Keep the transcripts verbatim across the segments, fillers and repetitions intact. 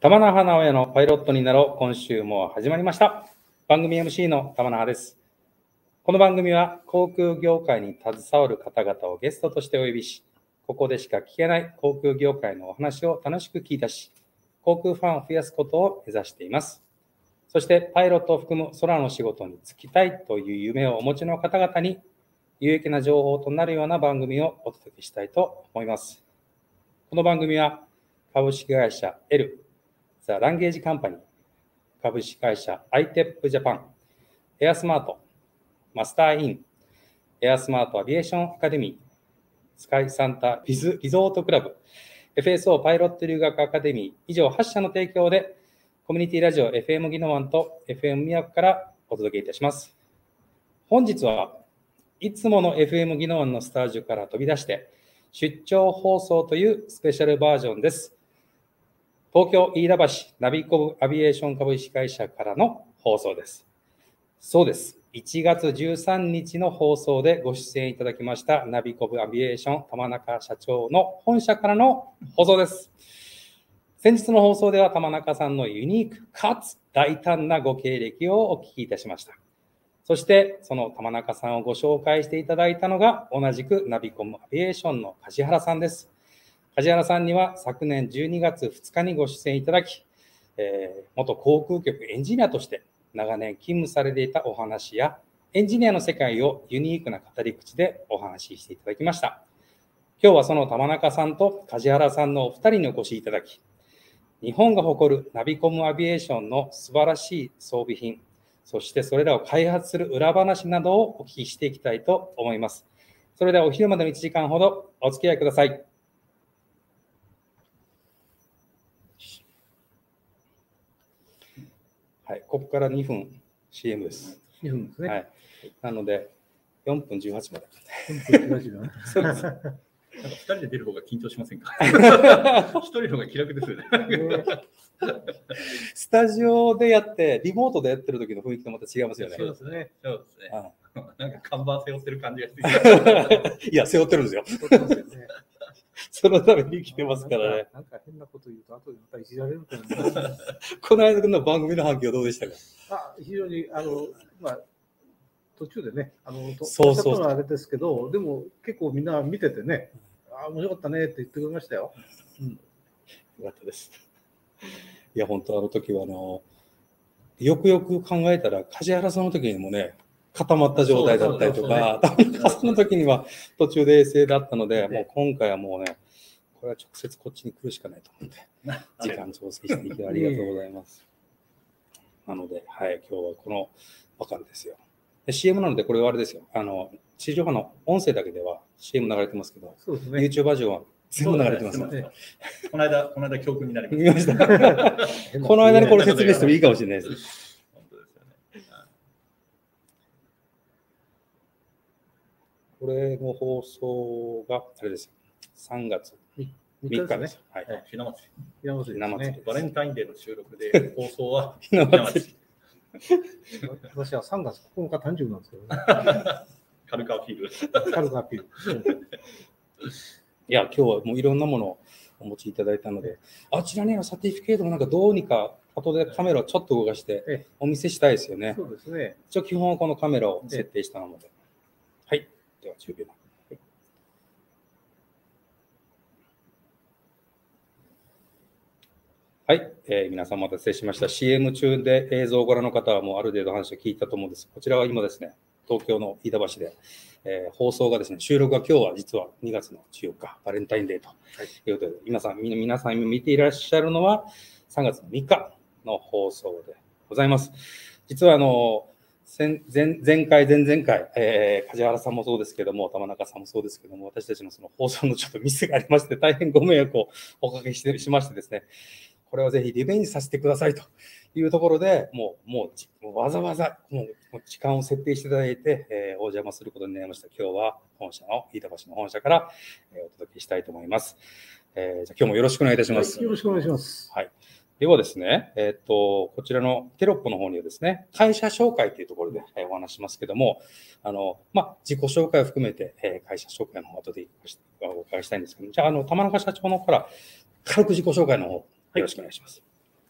玉那覇直哉のパイロットになろう。今週も始まりました。番組 エムシー の玉那覇です。この番組は航空業界に携わる方々をゲストとしてお呼びし、ここでしか聞けない航空業界のお話を楽しく聞いたし、航空ファンを増やすことを目指しています。そしてパイロットを含む空の仕事に就きたいという夢をお持ちの方々に有益な情報となるような番組をお届けしたいと思います。この番組は株式会社 L、ザ・ランゲージカンパニー、株式会社 アイテップ ジャパン、エアスマート、マスターイン、エアスマートアビエーションアカデミー、スカイサンタビズリゾートクラブ、エフエスオー パイロット留学アカデミー、以上はち社の提供で、コミュニティラジオ エフエム ギノワンと エフエム 宮古からお届けいたします。本日はいつもの エフエム ギノワンのスタジオから飛び出して、出張放送というスペシャルバージョンです。東京飯田橋ナビコブアビエーション株式会社からの放送です。そうです。いちがつじゅうさんにちの放送でご出演いただきましたナビコブアビエーション玉中社長の本社からの放送です。先日の放送では玉中さんのユニークかつ大胆なご経歴をお聞きいたしました。そしてその玉中さんをご紹介していただいたのが同じくナビコムアビエーションの梶原さんです。梶原さんには昨年じゅうにがつふつかにご出演いただき、えー、元航空局エンジニアとして長年勤務されていたお話やエンジニアの世界をユニークな語り口でお話ししていただきました。今日はその玉中さんと梶原さんのお二人にお越しいただき、日本が誇るナビコムアビエーションの素晴らしい装備品、そしてそれらを開発する裏話などをお聞きしていきたいと思います。それではお昼までのいちじかんほどお付き合いください。はい、ここからにふん シーエム です。 にふんですね。 はい。なので、よんぷんじゅうはちまで。 よんぷんじゅうはちだね。 そうです。なんかふたりで出る方が緊張しませんか？ひとりの方が気楽ですよね。 スタジオでやって、リモートでやってる時の雰囲気とまた違いますよね。 そうですね。そうですね。なんか看板背負ってる感じがして。 いや、背負ってるんですよ。 ね、 そのために来てますからね。 なんか変なこと言うと、後でまたいじられると思う。 この間の番組の反響どうでしたか？ あ、非常に、あの、まあ、途中でね、あの、 そうそうそうあれですけど、でも結構みんな見ててね、あ、面白かったねって言ってくれましたよ。 うん。よかったです。いや、本当あの時は、あの、よくよく考えたら、梶原さんの時にもね、固まった状態だったりとか、玉中さんの時には途中で衛星だったので、もう今回はもうね、これは直接こっちに来るしかないと思って、時間調整していただきありがとうございます。なので、はい、今日はこのばかりですよ。で シーエム なので、これはあれですよ。あの、地上波の音声だけでは シーエム 流れてますけど、 そうですね、 YouTube バージョンは全部流れてますので。 この間、この間教訓になりました。この間にこれ説明してもいいかもしれないです。 本当ですよね。 これの放送が、あれですよ。さんがつみっかです。はい。 ひな祭り。 ひな祭り。 ひな祭り。 バレンタインデーの収録で、放送はひな祭り。 私はさんがつここのか誕生日なんですけどね。 カルカアピール。 カルカアピール。 いや、今日はもういろんなものをお持ちいただいたので、あちらにあるサティフィケートもなんかどうにか後でカメラをちょっと動かしてお見せしたいですよね。 そうですね。 一応基本はこのカメラを設定したので。はい。ではじゅうびょう。はい、えー、皆さんお待たせしました。シーエム 中で映像をご覧の方はもうある程度話を聞いたと思うんです。こちらは今ですね、東京の飯田橋で、えー、放送がですね、収録が今日は実はにがつのじゅうよっか、バレンタインデーということで、はい、皆さん、皆さん見ていらっしゃるのはさんがつのみっかの放送でございます。実はあの、前, 前回、前々回、えー、梶原さんもそうですけども、玉中さんもそうですけども、私たちのその放送のちょっとミスがありまして、大変ご迷惑をおかけしてしましてですね、これはぜひリベンジさせてくださいというところで、もう、もう、もうわざわざもう時間を設定していただいて、えー、お邪魔することになりました。今日は本社の飯田橋の本社から、えー、お届けしたいと思います。えー、じゃあ今日もよろしくお願いいたします。 はい、よろしくお願いします。 はい。ではですね、えっと、こちらのテロップの方にはですね、会社紹介というところでお話しますけども、あの、まあ、自己紹介を含めて、えー、会社紹介の方後でお伺いしたいんですけど、じゃあ、あの、玉中社長の方から軽く自己紹介の方、よろしくお願いします。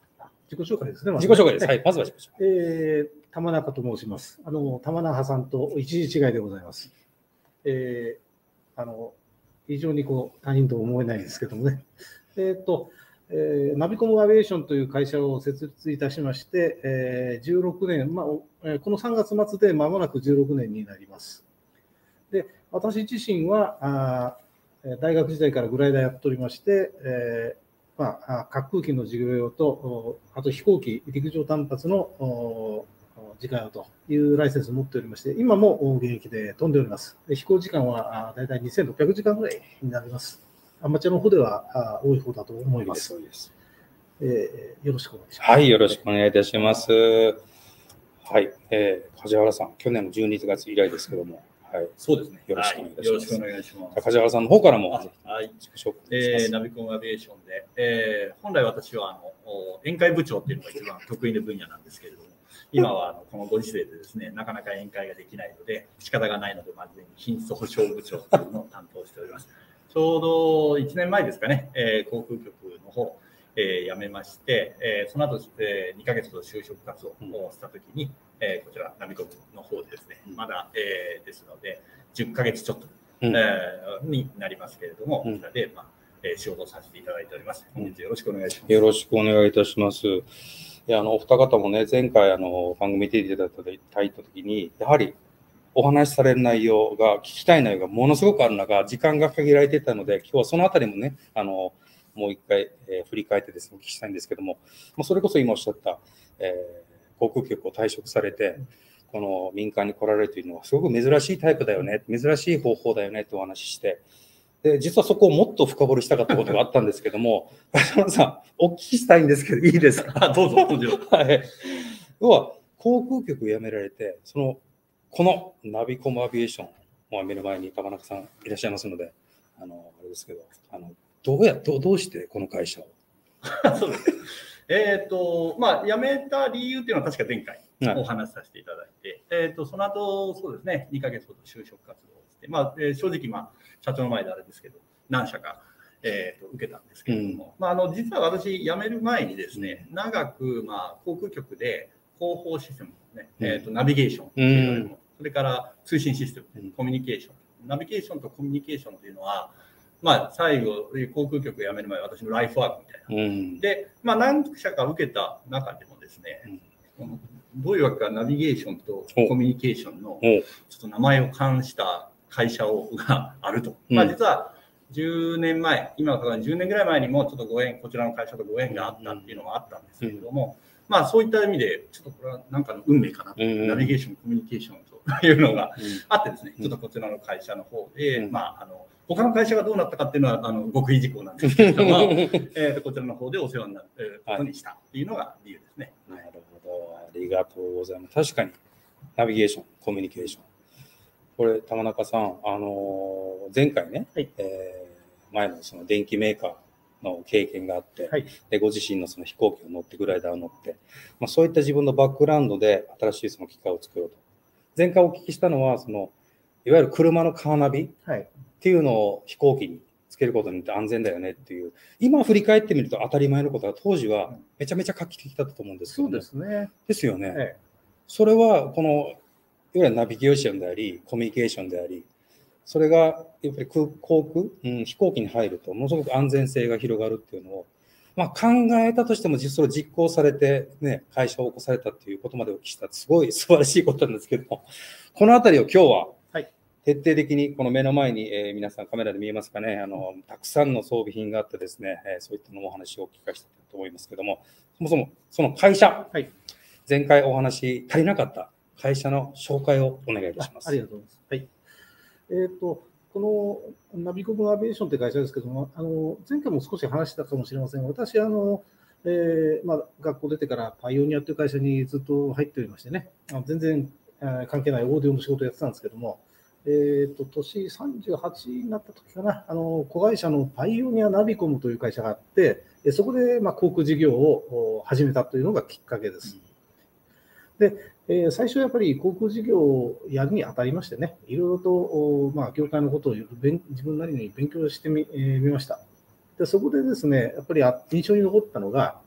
自己紹介ですね。 自己紹介です。はい、まずは自己紹介。 えー、玉中と申します。あの、玉中さんと一時違いでございます。えー、あの、非常にこう、他人と思えないんですけどもね。えっと、えー、ナビコムアビエーションという会社を設立いたしまして、えー、じゅうろくねん、まあ、このさんがつ末で間もなくじゅうろくねんになります。で、私自身は、あ大学時代からグライダーやっておりまして、えーまあ、滑空機の事業用と、あと飛行機、陸上単発の自家用というライセンスを持っておりまして、今も現役で飛んでおります。で飛行時間はだいたいにせんろっぴゃくじかんぐらいになります。アマチュアの方では多い方だと思います。えー、よろしくお願いします。 はい、よろしくお願いいたします。はい、えー、梶原さん、去年のじゅうにがつ以来ですけども、はい、 そうですね。 よろしくお願いいたします。 はい、よろしくお願いします。 梶原さんの方からも、 はい、 自己紹介します。 えー、ナビコムアビエーションで、えー、本来私はあの宴会部長っていうのが一番得意な分野なんですけれども、今はあのこのご時世でですね、なかなか宴会ができないので、仕方がないので、まず品質保証部長というのを担当しております。ちょうどいちねんまえですかね、えー、航空局の方、えー、辞めまして、えー、その後、えー、にかげつの就職活動をしたときに、うん、えー、こちらナビコムの方でですね、まだ、えー、ですので、じゅっかげつちょっと、うんえー、になりますけれども、うん、こちらで、まあえー、仕事をさせていただいております。本日よろしくお願いします。 よろしくお願いいたします。いや、あの、お二方もね、前回、あの、番組でいただいたときに、やはり、お話しされる内容が、聞きたい内容がものすごくある中、時間が限られていたので、今日はそのあたりもね、あの、もう一回、えー、振り返ってですね、お聞きしたいんですけども、もうそれこそ今おっしゃった、えー、航空局を退職されて、この民間に来られるというのはすごく珍しいタイプだよね、珍しい方法だよねってお話しして、で、実はそこをもっと深掘りしたかったことがあったんですけども、橋本さん、お聞きしたいんですけど、いいですか？ どうぞ、どうぞ。 はい。要は、航空局を辞められて、その、このナビコムアビエーション、もう目の前に玉中さんいらっしゃいますので、あの、あれですけど、あの、どうや、どう、どうしてこの会社をそうです。えっ、ー、と、まあ、辞めた理由っていうのは確か前回お話しさせていただいて、はい、えっ、ー、と、その後、そうですね、にかげつほど就職活動をして、まあ、えー、正直、まあ、社長の前であれですけど、何社か、えー、と受けたんですけれども、うん、まあ、あの、実は私、辞める前にですね、長く、まあ、航空局で広報システム、ね、うん、えっ、ー、と、ナビゲーションって言われるもの、うん、それから通信システム、ね、コミュニケーション。ナビゲーションとコミュニケーションというのは、まあ、最後、航空局を辞める前、私のライフワークみたいな。うん、で、まあ、何社か受けた中でもですね、うん、どういうわけかナビゲーションとコミュニケーションのちょっと名前を冠した会社をがあると。うん、まあ、実はじゅうねんまえ、今からじゅうねんぐらい前にもちょっとご縁、こちらの会社とご縁があったっていうのがあったんですけれども、うん、まあ、そういった意味で、ちょっとこれはなんかの運命かなと、うん、ナビゲーション、コミュニケーションというのがあってですね、ちょっとこちらの会社の方で、うん、まあ、あの、他の会社がどうなったかっていうのは、あの、極秘事項なんですけれども、えとこちらの方でお世話になることにしたっていうのが理由ですね。 はい、なるほど。ありがとうございます。確かに、ナビゲーション、コミュニケーション。これ、玉中さん、あのー、前回ね、はい、えー、前のその電機メーカーの経験があって、はい、でご自身のその飛行機を乗って、グライダーを乗って、まあ、そういった自分のバックグラウンドで新しいその機械を作ろうと。前回お聞きしたのは、その、いわゆる車のカーナビっていうのを飛行機につけることによって安全だよねっていう、今振り返ってみると当たり前のことが当時はめちゃめちゃ画期的だったと思うんですけど、 そうですね。 ですよね。 ええ、 それはこのいわゆるナビゲーションであり、コミュニケーションであり、それがやっぱり空航空、うん、飛行機に入るとものすごく安全性が広がるっていうのを、まあ、考えたとしても実それ実行されて、ね、会社を起こされたっていうことまでお聞きしたすごい素晴らしいことなんですけども、このあたりを今日は徹底的にこの目の前に、えー、皆さんカメラで見えますかね、あのたくさんの装備品があってですね、えー、そういったのもお話をお聞かせしたいと思いますけども、そもそもその会社、はい、前回お話足りなかった会社の紹介をお願いいたします。 あ, ありがとうございます。はい。えーと、このナビコムアビエーションという会社ですけども、あの前回も少し話したかもしれませんが、私あの、えーまあ、学校出てからパイオニアという会社にずっと入っておりましてね、全然関係ないオーディオの仕事をやってたんですけども、えーと、年さんじゅうはちになった時かな、あの子会社のパイオニアナビコムという会社があって、そこで、まあ、航空事業を始めたというのがきっかけです。で、えー、最初やっぱり航空事業をやるにあたりましてね、いろいろと、まあ、業界のことを自分なりに勉強してみ、えー、みました。で、そこでですね、やっぱり印象に残ったのが、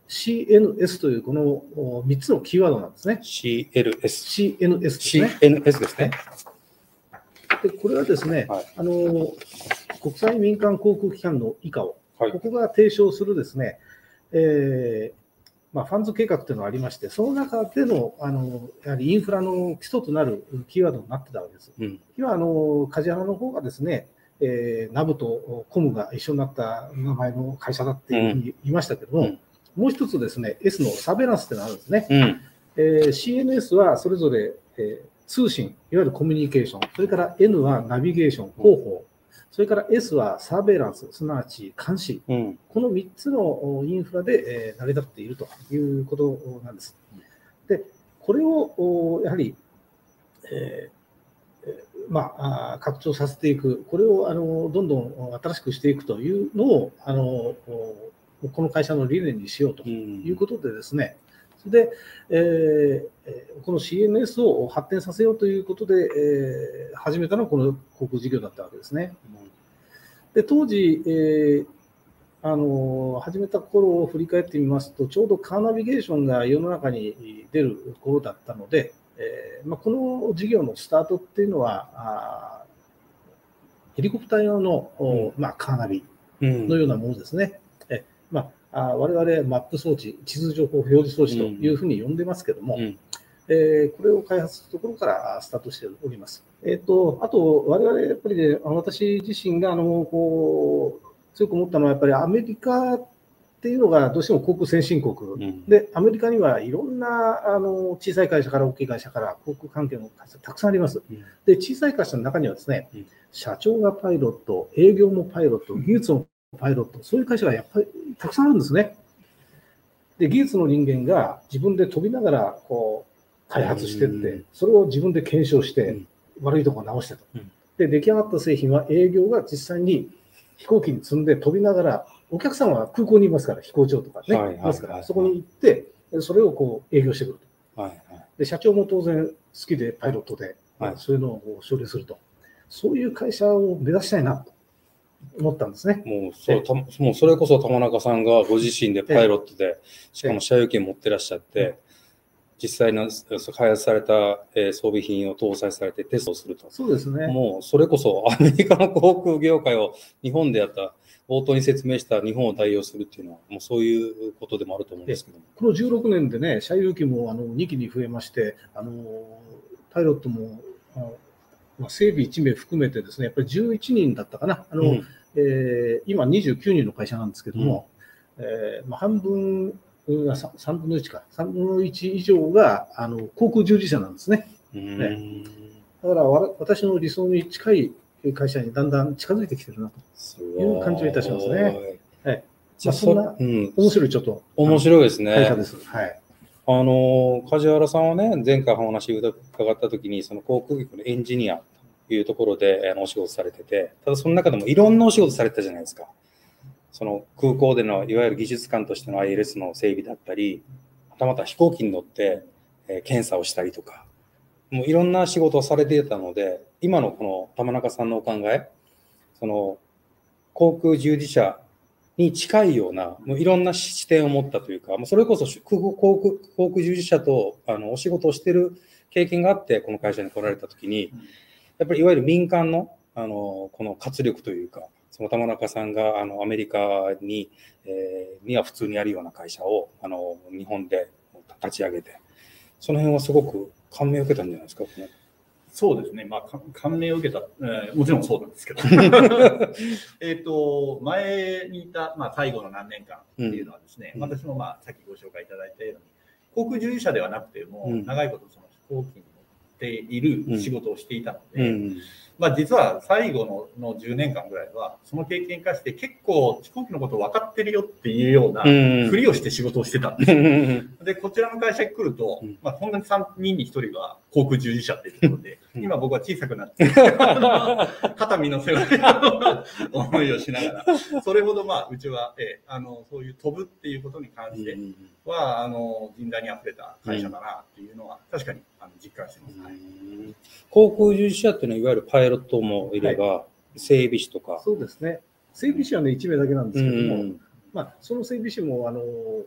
シーエヌエス というこのみっつのキーワードなんですね。 シーエルエス。 シーエヌエス ですね。 シーエヌエス ですね。 でこれはですね、はい、あの国際民間航空機関のイカオ、はい、ここが提唱するですね、えーまあ、ファンズ計画というのがありまして、その中での、あのやはりインフラの基礎となるキーワードになってたわけです。うん、今あの、梶原の方がですね、えー、ナブとコムが一緒になった名前の会社だっていうふうに言いましたけども、うん、もう一つですね、S のサベランスというのがあるんですね。うんえー、シーエヌエス はそれぞれ、えー、通信、いわゆるコミュニケーション、それから N はナビゲーション、広報、それから S はサーベランス、すなわち監視、うん、このみっつのインフラで、えー、成り立っているということなんです。で、これをやはり、えーまあ、拡張させていく、これをあのどんどん新しくしていくというのをあのこの会社の理念にしようということでですね、うん、で、えー、この シーエヌエス を発展させようということで、えー、始めたのがこの航空事業だったわけですね。で当時、えー、あの始めた頃を振り返ってみますと、ちょうどカーナビゲーションが世の中に出る頃だったので、えーまあ、この事業のスタートっていうのは、あヘリコプター用の、うんまあ、カーナビのようなものですね。うんえまあ、我々マップ装置、地図情報表示装置というふうに呼んでますけども、うんえー、これを開発するところからスタートしております。えー、とあと、我々やっぱり、ね、私自身があのこう強く思ったのは、やっぱりアメリカっていうのがどうしても航空先進国、うん、で、アメリカにはいろんなあの小さい会社から大きい会社から航空関係の会社たくさんあります。うん、で、小さい会社の中にはですね、うん、社長がパイロット、営業もパイロット、技術もパイロット、そういう会社がやっぱりたくさんあるんですね。で、技術の人間が自分で飛びながらこう開発していって、それを自分で検証して、うん、悪いところを直してと。うん、で、出来上がった製品は営業が実際に飛行機に積んで飛びながら、お客さんは空港にいますから、飛行場とかね、はいはいはいはい、いますから、そこに行って、それをこう営業してくると。はいはい、で、社長も当然好きでパイロットで、はい、そういうのを処理すると。そういう会社を目指したいなと思ったんですね。 もうそうたもうそれこそ玉中さんがご自身でパイロットで、しかも社有権持ってらっしゃって、実際の開発された装備品を搭載されてテストをすると。 そうですね。 もうそれこそアメリカの航空業界を日本でやった冒頭に説明した日本を代表するっていうのはもうそういうことでもあると思うんですけども。 このじゅうろくねんでね、社有機もあのにきに増えまして、あのパイロットもあの、まあ、整備いちめい含めてですね、やっぱりじゅういちにんだったかな。あの、うんえー、今にじゅうきゅうにんの会社なんですけども、うんえーまあ、半分さんぶんのいちか、さんぶんのいち以上があの航空従事者なんですね。ねだから私の理想に近い会社にだんだん近づいてきてるなという感じがいたしますね。はい、まあ、そんな面白いちょっと、 うん、面白いですね。 会社です。はい。 あの梶原さんはね、前回お話伺ったときに、その航空機のエンジニアというところでお仕事されてて、ただその中でもいろんなお仕事されてたじゃないですか。その空港でのいわゆる技術官としての アイエルエス の整備だったり、またまた飛行機に乗って、えー、検査をしたりとか、もういろんな仕事をされていたので、今のこの玉中さんのお考え、その航空従事者に近いような、もういろんな視点を持ったというか、それこそ航空、航空従事者とあのお仕事をしている経験があって、この会社に来られたときに、やっぱりいわゆる民間の、あのこの活力というか、その玉中さんがあのアメリカに、えー、には普通にあるような会社をあの日本で立ち上げて、その辺はすごく感銘を受けたんじゃないですか、ね、 そうですね、まあ、感銘を受けた、えー、もちろんそうなんですけど、えっと前にいた、まあ、最後の何年間っていうのはですね、うん、私も、まあ、さっきご紹介いただいたように、航空従事者ではなくても、うん、長いことその飛行機に乗っている仕事をしていたので、うんうんまあ、実は最後 の, のじゅうねんかんぐらいはその経験化して結構飛行機のこと分かってるよっていうようなふりをして仕事をしてたんですよ。でこちらの会社に来ると、まあ、本当にさんにんにひとりは航空従事者っていうところで今僕は小さくなって肩身の狭い思いをしながらそれほどまあうちは、えあのそういう飛ぶっていうことに関してはあの人材にあふれた会社だなっていうのは確かにあの実感してます。はい、 航空従事者っていうのは、いわゆるパイロットもいれば、はい、整備士とか。 そうですね。整備士はね、いちめいだけなんですけども、うんまあ、その整備士もあの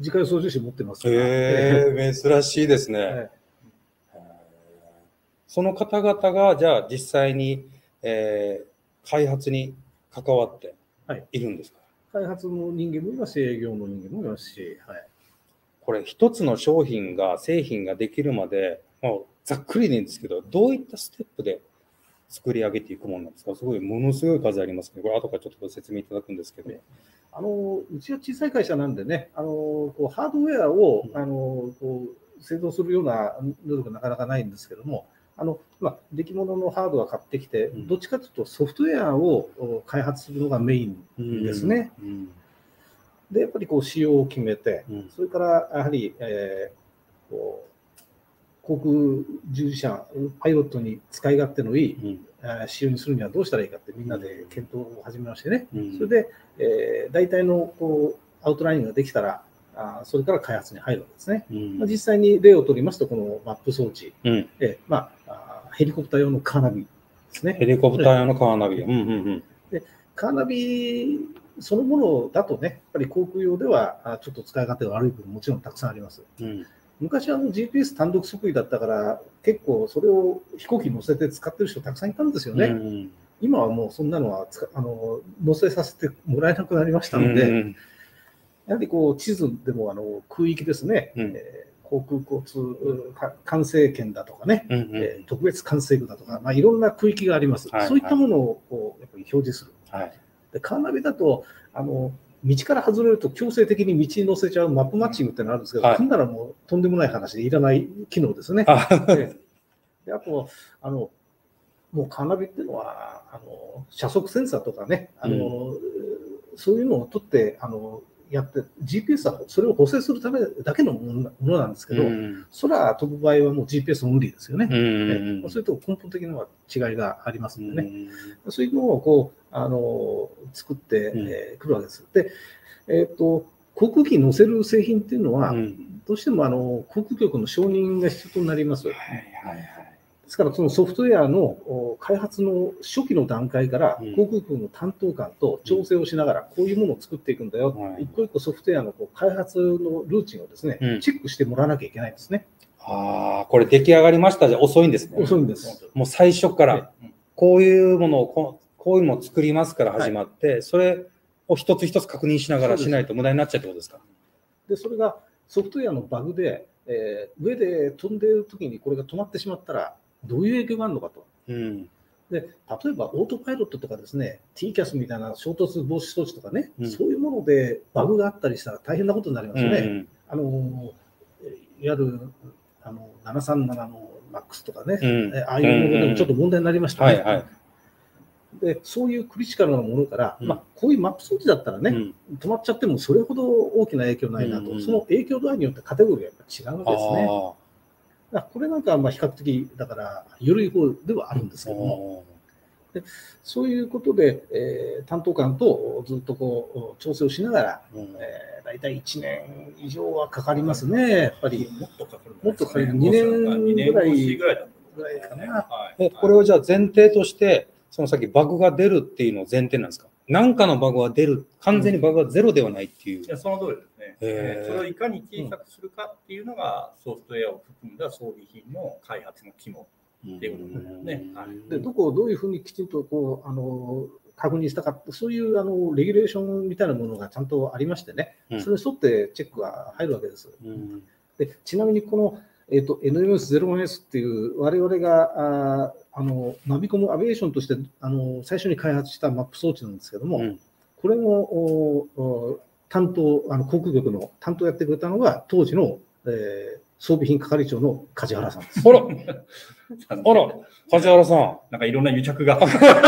自家用操縦士持ってますから。 へえ、珍しいですね。 ええ、 その方々が、じゃあ実際に、えー、開発に関わっているんですか？ はい、開発の人間もいますし、営業の人間もいますし、はい、 これ一つの商品が、製品ができるまで、もうざっくりでいいんですけど、どういったステップで作り上げていくものなんですか？すごい、ものすごい数ありますね。これ後からちょっとご説明いただくんですけど。 あのうちは小さい会社なんでね、あのこうハードウェアを、あのこう製造するような能力がなかなかないんですけども、あのまあ、出来物のハードは買ってきて、うん、どっちかというとソフトウェアを開発するのがメインですね。うんうん、で、やっぱりこう仕様を決めて、うん、それからやはり、えー、こう航空従事者、パイロットに使い勝手のいい、うん仕様にするにはどうしたらいいかってみんなで検討を始めましてね、うん、それで、えー、大体のこうアウトラインができたらあそれから開発に入るわけですね、うんまあ、実際に例を取りますとこのマップ装置、うんえーまあ、ヘリコプター用のカーナビですね。 ヘリコプター用のカーナビ、うんうんうん、 でカーナビそのものだとねやっぱり航空用ではちょっと使い勝手が悪い部分もちろんたくさんあります、うん昔はあの ジーピーエス 単独測位だったから結構それを飛行機に乗せて使ってる人たくさんいたんですよね、うん、今はもうそんなのはあの乗せさせてもらえなくなりましたので、うん、やはりこう地図でもあの空域ですね、うんえー、航空交通管制圏だとかね、うんうんえー、特別管制区だとか、まあ、いろんな区域があります、はいはい、そういったものをこうやっぱり表示する、はい、でカーナビだとあの道から外れると強制的に道に乗せちゃうマップマッチングってのがあるんですけど、はい、こんならもうとんでもない話でいらない機能ですね。あ, でであとあの、もうカーナビっていうのはあの車速センサーとかね、あの、うん、そういうのを取ってあのやって、ジーピーエス はそれを補正するためだけのものなんですけど、うん、空飛ぶ場合はもう ジーピーエス オンリーですよね。うんうんうん、そういうと根本的な違いがありますのでね、うん、そういうのをこうあの作ってく、えー、るわけです。で、えーと、航空機に乗せる製品っていうのは、うん、どうしてもあの航空局の承認が必要になります。はいはいはい、ですから、そのソフトウェアの開発の初期の段階から、航空局の担当官と調整をしながら、こういうものを作っていくんだよ、うん、一個一個ソフトウェアのこう開発のルーチンをですね、うん、チェックしてもらわなきゃいけないんですね。 ああ、これ出来上がりましたじゃ遅いんですね。 遅いんです。 もう最初から、こういうものをこう、こういうのを作りますから始まって、はい、それを一つ一つ確認しながらしないと無駄になっちゃうってことですか。 で、それがソフトウェアのバグで、えー、上で飛んでいるときにこれが止まってしまったら、どういう影響があるのかと。うん、で例えばオートパイロットとかですね、ティーキャス みたいな衝突防止装置とかね、うん、そういうものでバグがあったりしたら大変なことになりますよね。うん、あのいわゆるあのななさんななのマックスとかね、うん、ああいうものでもちょっと問題になりましたね。はいはい、でそういうクリティカルなものから、うんまあ、こういうマップ装置だったらね、うん、止まっちゃってもそれほど大きな影響ないなと、うんうん、その影響度合いによってカテゴリーがやっぱ違うわけですね。これなんかはまあ比較的だから緩い方ではあるんですけども、でそういうことで、えー、担当官とずっとこう調整をしながら、うんえー、大体いちねん以上はかかりますね、やっぱり。もっとかかる、もっとかかる、にねんぐらいぐらいかな。 えこれをじゃあ前提として、その先バグが出るっていうのを前提なんですか？何かのバグは出る、完全にバグがゼロではないっていう。 いや、その通りですね。えー、それをいかに小さくするかっていうのが、ソフトウェアを含んだ装備品の開発の肝っていうことですね。はい、 でどこをどういうふうにきちんとこうあの確認したか、そういうあのレギュレーションみたいなものがちゃんとありましてね、うん、それに沿ってチェックが入るわけです。うん、でちなみにこの、えーと、エヌエムエスゼロワンエス っていう我々がああのナビコムアビエーションとしてあの最初に開発したマップ装置なんですけども、うん、これも担当あの航空局の担当やってくれたのが当時の、えー、装備品係長の梶原さんです。 あら、あら、梶原さん、 なんかいろんな癒着が。こ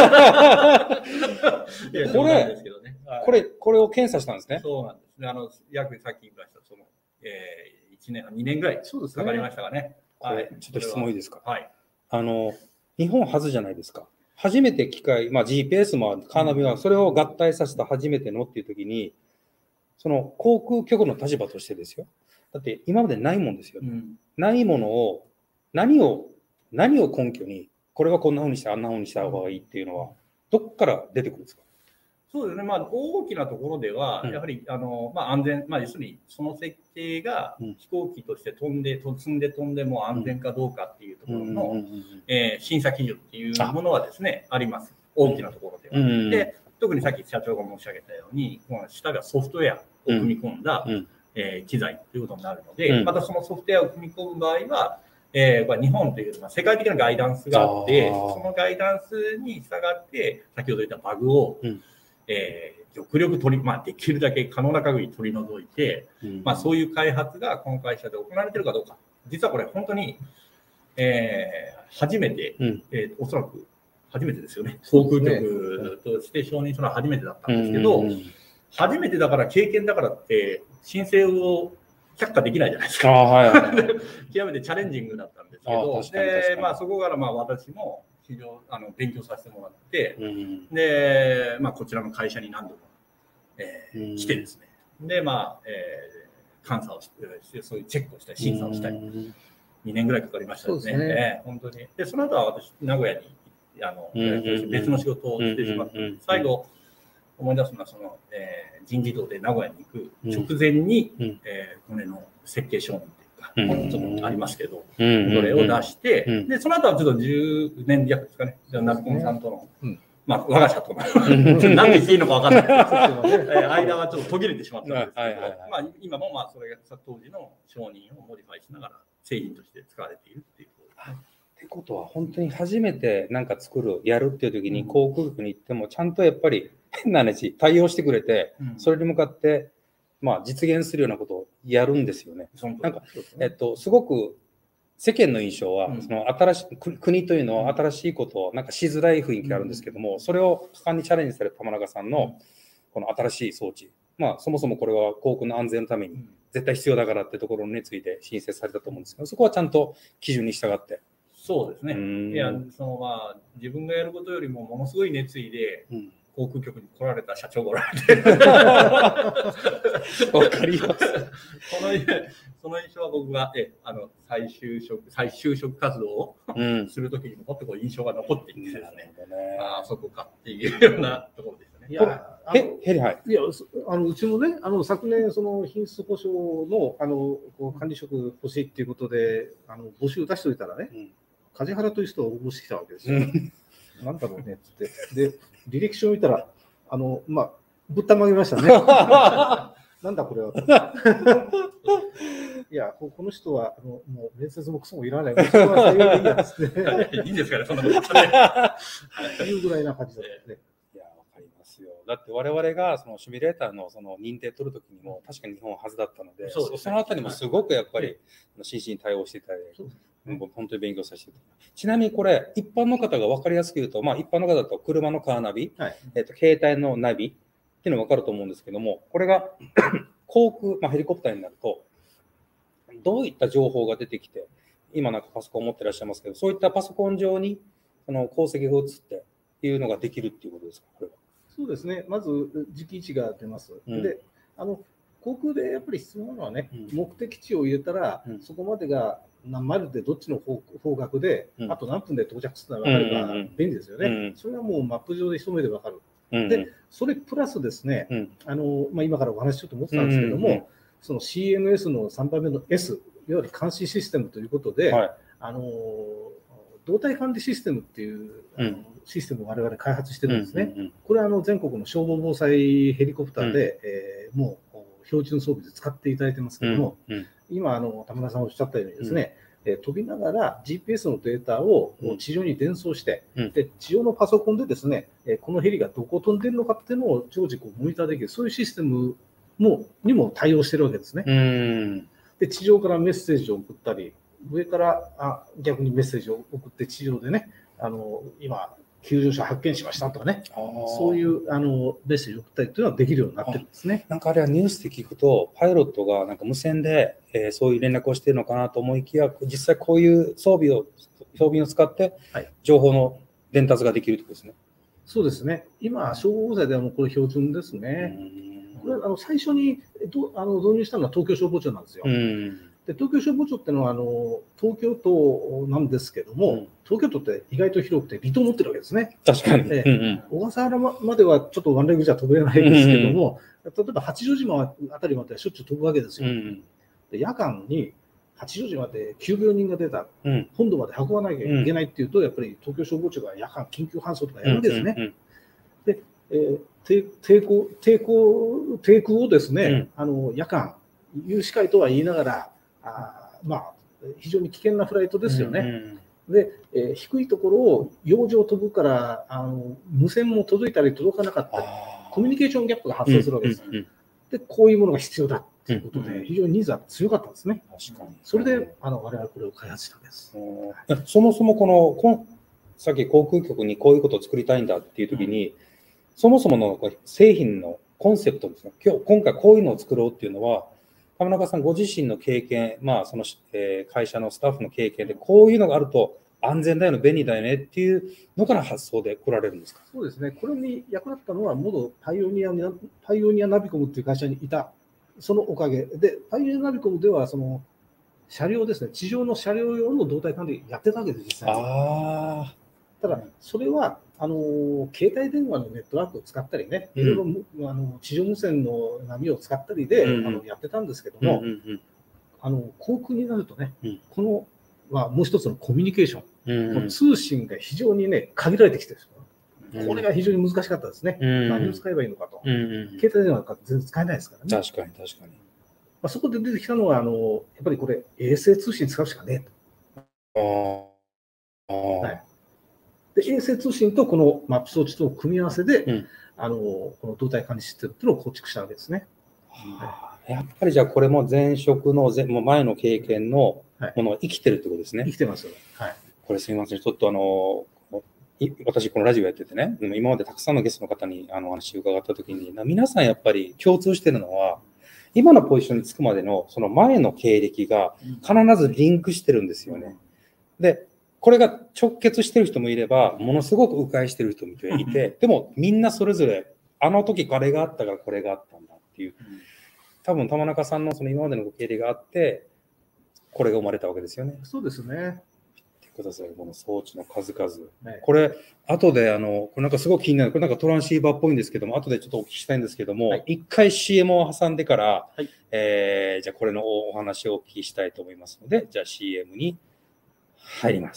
れ、これ、これを検査したんですね。 そうなんですね。あの約さっき言いましたその、えー、いちねん、にねんぐらいかかりましたかね。 はい、ちょっと質問いいですか。 はい。 あの日本初じゃないですか。初めて機械、まあ、ジーピーエス もカーナビはそれを合体させた初めてのっていう時に、その航空局の立場としてですよ。だって今までないもんですよ、ねうん。ないものを何を何を根拠にこれはこんな風にしてあんな風にした方がいいっていうのはどこから出てくるんですか。 そうですね、まあ、大きなところでは、 うんやはりあの、まあ、安全、まあ、要するにその設計がうん飛行機として飛んで、と積んで飛んでも安全かどうかっていうところの、 うんうんうんえー審査基準っていうものはですね、あります、大きなところでは。 うんで特にさっき社長が申し上げたように、この下がソフトウェアを組み込んだ、 うんえー機材ということになるので、 うんまたそのソフトウェアを組み込む場合は、えーまあ、日本というのは世界的なガイダンスがあって、 あーそのガイダンスに従って、先ほど言ったバグを、 うんえー極力取り、まあ、できるだけ可能な限り取り除いて、 うんまあ、そういう開発がこの会社で行われているかどうか。実はこれ本当に、えー初めて、 うんえーおそらく初めてですよね。航空局として承認するのは初めてだったんですけど、 うんうんうん初めてだから経験だからって申請を却下できないじゃないですか。 ああ、はいはい。 極めてチャレンジングだったんですけあど、 確かに確かにでまあ、そこからまあ私も非常あの勉強させてもらって、 うんで、まあ、こちらの会社に何度も、えーうん来てですね、で、まあ、えー監査をして、そういうチェックをしたり、審査をしたり、 うんにねんぐらいかかりましたよね。 そうですねえー本当に。で、その後は私、名古屋にあの、 うんうんうん別の仕事をしてしまって、 うんうんうん最後、思い出すのは、その、えー人事動で名古屋に行くうん直前に、 うんえー骨の設計承認とうんいうか、ちょっとありますけど、 うんそれを出して、 うんで、その後はちょっとじゅうねん弱ですかね、ナビコンさんとの、 うんまあ、我が社との、 ん何て言っていいのか分かんないですけど、 そうですねえー間はちょっと途切れてしまったんですけど、 はいはいはいまあ、今もまあそれが当時の承認をモディファイしながら製品として使われているっていうことですね。 ってことは本当に初めてなんか作るやるっていう時にうん航空局に行ってもちゃんとやっぱり変な話対応してくれてうんそれに向かってまあ実現するようなことをやるんですよね。 その通りなんかそうですねえっとすごく世間の印象は、 うんその新しい国国というのは新しいことをなんかしづらい雰囲気があるんですけども、それを果敢にチャレンジされた玉中さんのこの新しい装置、まあそもそもこれは航空の安全のためにうん絶対必要だからってところについて申請されたと思うんですけど、そこはちゃんと基準に従って。 そうですね。 うんいや、そのまあ、自分がやることよりもものすごい熱意でうん航空局に来られた社長がおられて、 わかります。 そのその印象は僕がえあの再就職再就職活動をうん。 するときにももっとこう印象が残っていてですね、 ねああ、そこかっていうようなところでしたね。 いや、あへの、 ヘリはい。 いや、そあのうちもね、あの昨年、その品質保証のあのこう管理職欲しいっていうことで、あの募集出しておいたらね、 うん梶原という人が応募してきたわけですよ。 うんなんだろうねっつって。で、履歴書を見たら、あの、まあ、ぶったまげましたね。なんだこれはと。いや、ここの人は、あのもう面接もクソもいらない。もうそれは採用でいいやつっていいんですかね、そんなことね。 いうぐらいな感じだったね。 いや、わかりますよ。だって我々がそのシミュレーターのその認定取るときにも確かに日本ははずだったので、 そうですねそそのあたりもすごくやっぱり真摯に対応していただいてそうです、 うん僕本当に勉強させていただきます。ちなみにこれ、一般の方が分かりやすく言うと、まあ一般の方だと車のカーナビ、 はい。 えっと携帯のナビっていうの分かると思うんですけども、これが航空、まあ、ヘリコプターになると、どういった情報が出てきて、今なんかパソコン持ってらっしゃいますけど、そういったパソコン上にその航跡が映ってっていうのができるっていうことですか、これは。 そうですね。まず、時期位置が出ます。 うんで、あの、航空でやっぱり必要なのはね、 うん目的地を入れたら、 うんそこまでが何マイルでどっちの方方角で、 うんあと何分で到着するのが分かればうんうんうん便利ですよね。 うんそれはもうマップ上で一目で分かる。 うんでそれプラスですね、 うんあのまあ、今からお話ししようと思ってたんですけども、 うんうんうんその シーエヌエス のさんばんめの エス、いわゆる監視システムということで、 はいあの動態管理システムっていう、あのうんシステムを我々開発してるんですね。 うんうんこれはあの全国の消防防災ヘリコプターで、えーもう標準装備で使っていただいてますけども、 うん今あの、田村さんおっしゃったようにですね、えー飛びながら ジーピーエス のデータをうん地上に伝送して、 うんで地上のパソコンでですね、えーこのヘリがどこを飛んでるのかっていうのを常時こうモニターできる、そういうシステムもにも対応してるわけですね。 うんで地上からメッセージを送ったり、上からあ逆にメッセージを送って地上でね、あの今、救助者発見しましたとかね、 あーそういうあのメッセージを送ったりというのはできるようになってるんですね。 なんかあれはニュースで聞くと、パイロットがなんか無線で、えーそういう連絡をしているのかなと思いきや、実際こういう装備を装備を使ってはい情報の伝達ができるということですね。 そうですね。今、消防剤ではもうこれ標準ですね。これあの最初にどあの導入したのは東京消防庁なんですよ。 うん。 で東京消防庁っていうのはあの東京都なんですけども、うん、東京都って意外と広くて離島を持ってるわけですね。 確かに。 えーうんうん、小笠原まではちょっとワンレグじゃ飛べないですけども、うんうん、例えば八丈島あたりまではしょっちゅう飛ぶわけですよ。うんうん、で夜間に八丈島で急病人が出た、うん、本土まで運ばなきゃいけないっていうと、うん、やっぱり東京消防庁が夜間緊急搬送とかやるんですね。うんうんうん、で、えー、抵抗抵抗抵抗をですね、うん、あの夜間有視界とは言いながら、あまあ非常に危険なフライトですよね。うんうん、で、えー、低いところを洋上飛ぶからあの無線も届いたり届かなかったり、コミュニケーションギャップが発生するわけです。うんうんうん、で、こういうものが必要だということで、非常にニーズは強かったんですね。確かに。それであの我々これを開発したんです。 そもそもこのこさっき航空局にこういうことを作りたいんだっていうときに、うん、そもそもの製品のコンセプトですね。今日今回こういうのを作ろうっていうのは。玉中さんご自身の経験、まあその、えー、会社のスタッフの経験でこういうのがあると安全だよね、便利だよねっていうのから発想で来られるんですか？ そうですね。これに役立ったのは、元パイオニア、パイオニアナビコムっていう会社にいた、そのおかげで、パイオニアナビコムでは、その車両ですね、地上の車両用の動態管理やってたわけです、実際に。あただ、それは、あの携帯電話のネットワークを使ったりね、いろいろあの地上無線の波を使ったりで、うん、あのやってたんですけども、うんうんうん、あの航空になるとね、うん、この、まあ、もう一つのコミュニケーション、うんうん、通信が非常にね、限られてきてるんですよ、うん、これが非常に難しかったですね。うん、何を使えばいいのかと。うんうん、携帯電話なんか全然使えないですからね。 確かに確かに。 まあ、そこで出てきたのは、あのやっぱりこれ、衛星通信使うしかねえと。ああ。はいで衛星通信とこのマップ装置との組み合わせで、うん、あのこの動態管理システムっていうのを構築したわけですね。 はあ、やっぱりじゃあこれも前職の前もう前の経験のものが生きてるってことですね。 はい、生きてますよ。はい。 これすみません。ちょっとあの私このラジオやっててね、今までたくさんのゲストの方にあの話を伺ったときに、皆さんやっぱり共通してるのは、今のポジションにつくまでのその前の経歴が必ずリンクしてるんですよね。でこれが直結してる人もいれば、ものすごく迂回してる人もいて、でもみんなそれぞれ、あの時これがあったからこれがあったんだっていう、多分玉中さんのその今までのご経歴があって、これが生まれたわけですよね。 そうですね。 見てください、この装置の数々。ね、これ、後で、あの、これなんかすごく気になる、これなんかトランシーバーっぽいんですけども、後でちょっとお聞きしたいんですけども、はい、一回 シーエム を挟んでから、はい、えー、じゃあこれのお話をお聞きしたいと思いますので、じゃあ シーエム に、入ります。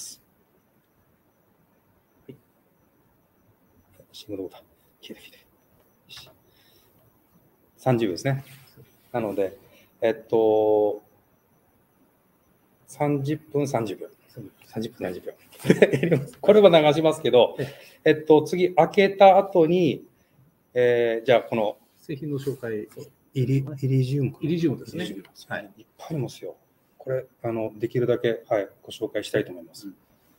はい。シーエム どこだ？消えて消えて。さんじゅうびょうですね。なので、えっと、さんじゅっぷんさんじゅうびょう。さんじゅっぷんさんじゅうびょう。これは流しますけど、えっと、次、開けた後に、えー、じゃあ、この製品の紹介。 イリ、イリジウム。 イリジウムですね。 はい。いっぱいありますよ。これ、あの、できるだけ、はい、ご紹介したいと思います。うん、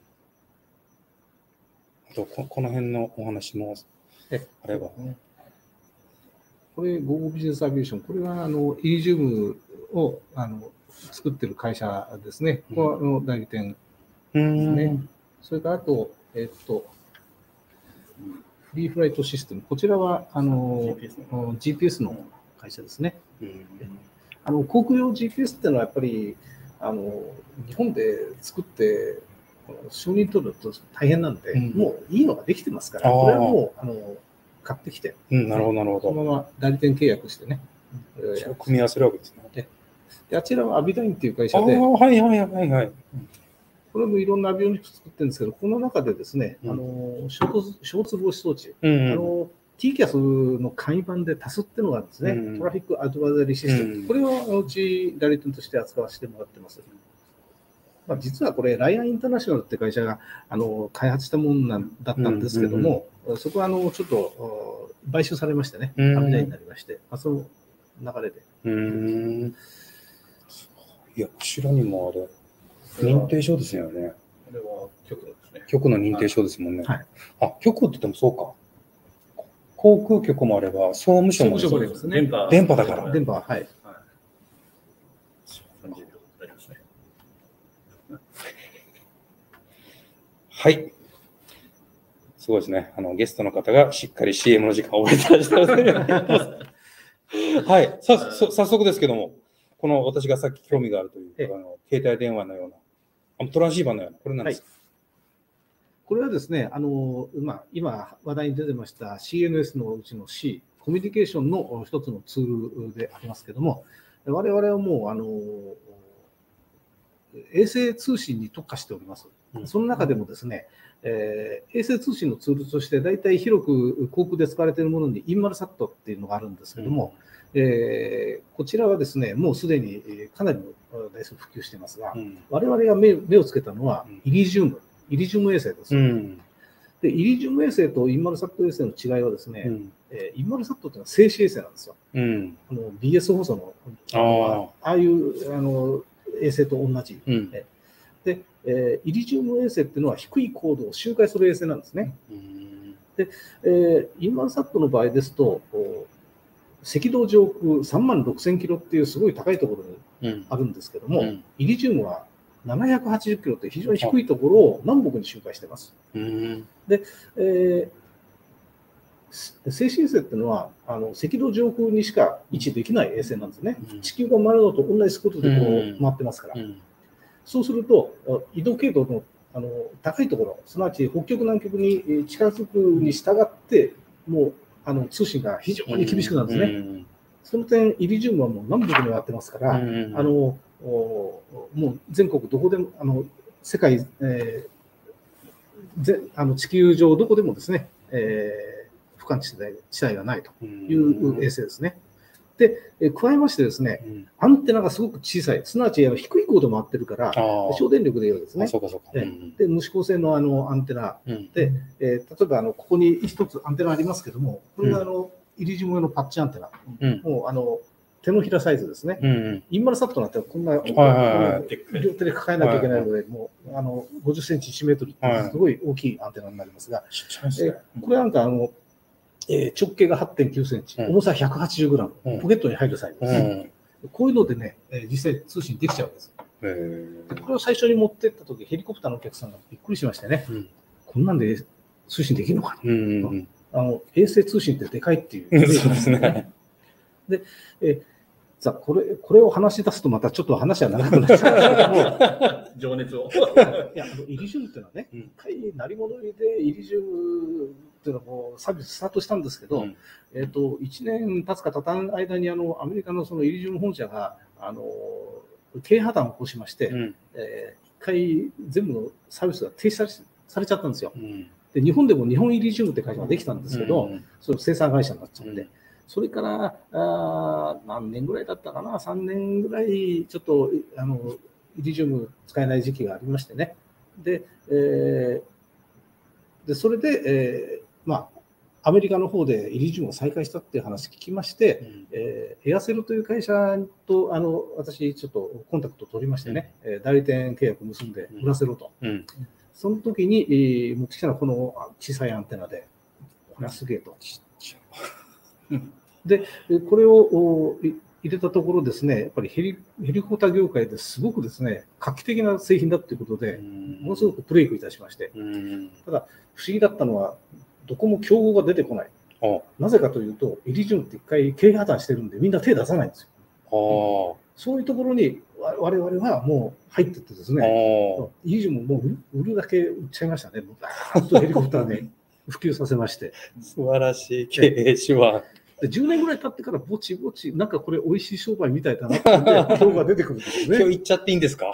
あとこ、この辺のお話もあれば。 これ、ゴーゴービジネスアビエーション、これは、あの、イリジウムを、あの、作ってる会社ですね。ここは、あの、代理店ですね。うん、それから、あと、えっと、フリーフライトシステム。こちらは、あの、ジーピーエス の, ジーピーエス の会社ですね。うんあの航空用 ジーピーエス っていうのはやっぱりあの日本で作って承認取ると大変なんで、うん、もういいのができてますから、これはもうあの買ってきて、 うん、なるほどなるほど。 そのまま代理店契約してね、 うん、組み合わせるわけですね。 であちらはアビダインっていう会社で、 あはいはいはいはい。 これもいろんなアビオニクス作ってるんですけど、この中でですね、うん、あの衝突衝突防止装置、うんうん、あのティーキャス の簡易版でタスっていうのがあるんですね、うん、トラフィックアドバイザリーシステム、うん、これをうち代理店として扱わせてもらってます。まあ、実はこれ、ライアンインターナショナルって会社があの開発したものなんだったんですけども、うんうんうん、そこはあのちょっと買収されましてね、アビダイになりまして、まあ、その流れで。 うんいや、後ろにもあれ、認定証ですよね。 これは局ですね。 局の認定証ですもんね。 はい、 あ、局って言ってもそうか。航空局もあれば、総務省もありますね。 電波、電波だから。 電波は、はい。 さんじゅうびょうありますね。 はい。すごいですね。あの、ゲストの方がしっかり シーエム の時間を覚えてらっしゃる。はい。さ、早速ですけども、 この私がさっき興味があるという、 ええあの携帯電話のような、あのトランシーバーのような、これなんですか？ これはですね、あのまあ、今話題に出てました シーエヌエス のうちの C、コミュニケーションの一つのツールでありますけども、我々はもうあの衛星通信に特化しております。 うん、 その中でもですね、えー、衛星通信のツールとして大体広く航空で使われているものにインマルサットっていうのがあるんですけども、うん、えー、こちらはですね、もうすでにかなりの台数普及していますが、うん、我々が 目, 目をつけたのはイリジウム、イリジウム衛星です。うん、でイリジウム衛星とインマルサット衛星の違いはですね、うん、えー、インマルサットというのは静止衛星なんですよ。うん、あの ビーエス 放送の あ, ああいうあの衛星と同じ。うん、で、えー、イリジウム衛星っていうのは低い高度を周回する衛星なんですね。うん、で、えー、インマルサットの場合ですと、赤道上空さんまんろくせんキロっていうすごい高いところにあるんですけども、うん、イリジウムはななひゃくはちじゅっキロという非常に低いところを南北に周回しています。うん、で、えー、静止衛星っていうのはあの赤道上空にしか位置できない衛星なんですね。うん、地球が回るのと同じスピードでこう回ってますから。うんうん、そうすると、移動経路のあの高いところ、すなわち北極、南極に近づくに従って、もうあの通信が非常に厳しくなるんですね。うん、その点、イリジウムはもう南北に回ってますから、うん、あのもう全国どこでも、あの世界、えー、ぜあの地球上どこでもですね、えー、不感地帯、地帯がないという衛星ですね。で、え加えましてですね、うん、アンテナがすごく小さい、すなわちあの低い高度回ってるから、省電力でいうですね。 そうかそうか、うん、 で、無指向性のあのアンテナで、うん、えー、例えばあのここに一つアンテナありますけども、これがあの、うん、イリジウム用のパッチアンテナ、うん、もうあの手のひらサイズですね。うんうん、インマルサットなんてこんな、はいはい、両手で抱えなきゃいけないので、はいはい、もうあのごじゅっセンチ、いちメートルってすごい大きいアンテナになりますが、はいえー、これなんかあの、えー、直径が はってんきゅうセンチ、うん、重さ ひゃくはちじゅうグラム、うん、ポケットに入るサイズですね。うん、こういうのでね、えー、実際通信できちゃうんです。でこれを最初に持ってったとき、ヘリコプターのお客さんがびっくりしましてね、うん、こんなんで通信できるのかな、うんうんうん、あの衛星通信ってでかいっていう。 そうですね。 で、えーさあこれ、これを話し出すとまたちょっと話は長くなっちゃうけども、 情熱を。 いや、あのイリジウムっていうのはね、一回鳴り物入りでイリジウムっていうのをサービススタートしたんですけど、うん、えっと、いちねん経つか経たん間にあのアメリカのそのイリジウム本社が、あの、経営破綻を起こしまして、うん、えー、一回全部のサービスが停止され、されちゃったんですよ。うん、で、日本でも日本イリジウムって会社ができたんですけど、うん、その生産会社になっちゃって、うん、それからあ何年ぐらいだったかな、さんねんぐらいちょっとあのイリジウム使えない時期がありましてね。で、えー、でそれで、えー、まあ、アメリカの方でイリジウムを再開したっていう話を聞きまして、うんえー、エアセルという会社とあの私ちょっとコンタクトを取りましてね、うん、代理店契約を結んで売らせろと。うんうん、その時に、えー、持ってきたのはこの小さいアンテナで、これはすげえと。で、これを入れたところですね、やっぱりヘリ、ヘリコプター業界ですごくですね、画期的な製品だということで、ものすごくブレイクいたしまして、ただ、不思議だったのは、どこも競合が出てこない。なぜかというと、イリジウムって一回経営破綻してるんで、みんな手出さないんですよ。そういうところに我々はもう入ってってですね、イリジウムもう売るだけ売っちゃいましたね。バーッとヘリコプターで普及させまして。 素晴らしい経営手腕。 でじゅうねんぐらい経ってからぼちぼち、なんかこれ美味しい商売みたいだなって今日が出てくるんですね。 今日行っちゃっていいんですか？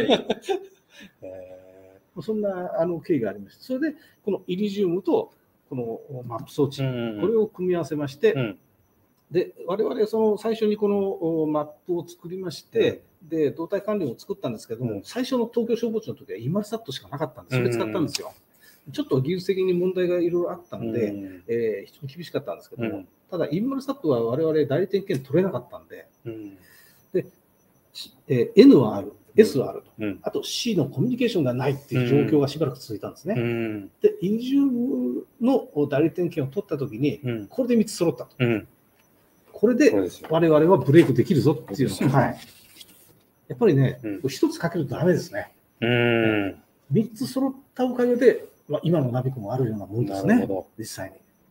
そんなあの経緯がありまして、それでこのイリジウムとこのマップ装置、うんうん、これを組み合わせまして、うん、で我々その最初にこのマップを作りまして、うん、で動態管理を作ったんですけども、うん、最初の東京消防庁の時はインマルサットしかなかったんで、それ使ったんですよ。うん、ちょっと技術的に問題がいろいろあったので、うんえー、非常に厳しかったんですけども、うん、ただインマルサットは我々代理店権取れなかったんで、うん、で、えー、N はある。S はあると、うん、あと C のコミュニケーションがないっていう状況がしばらく続いたんですね。うん、で、イリジウムの代理店権を取ったときに、うん、これでみっつ揃ったと。うん、これで我々はブレイクできるぞっていうのが、はい、やっぱりね、一、うん、つかけるとダメですね。うん、みっつ揃ったおかげで、まあ、今のナビコもあるようなもんですね、実際に。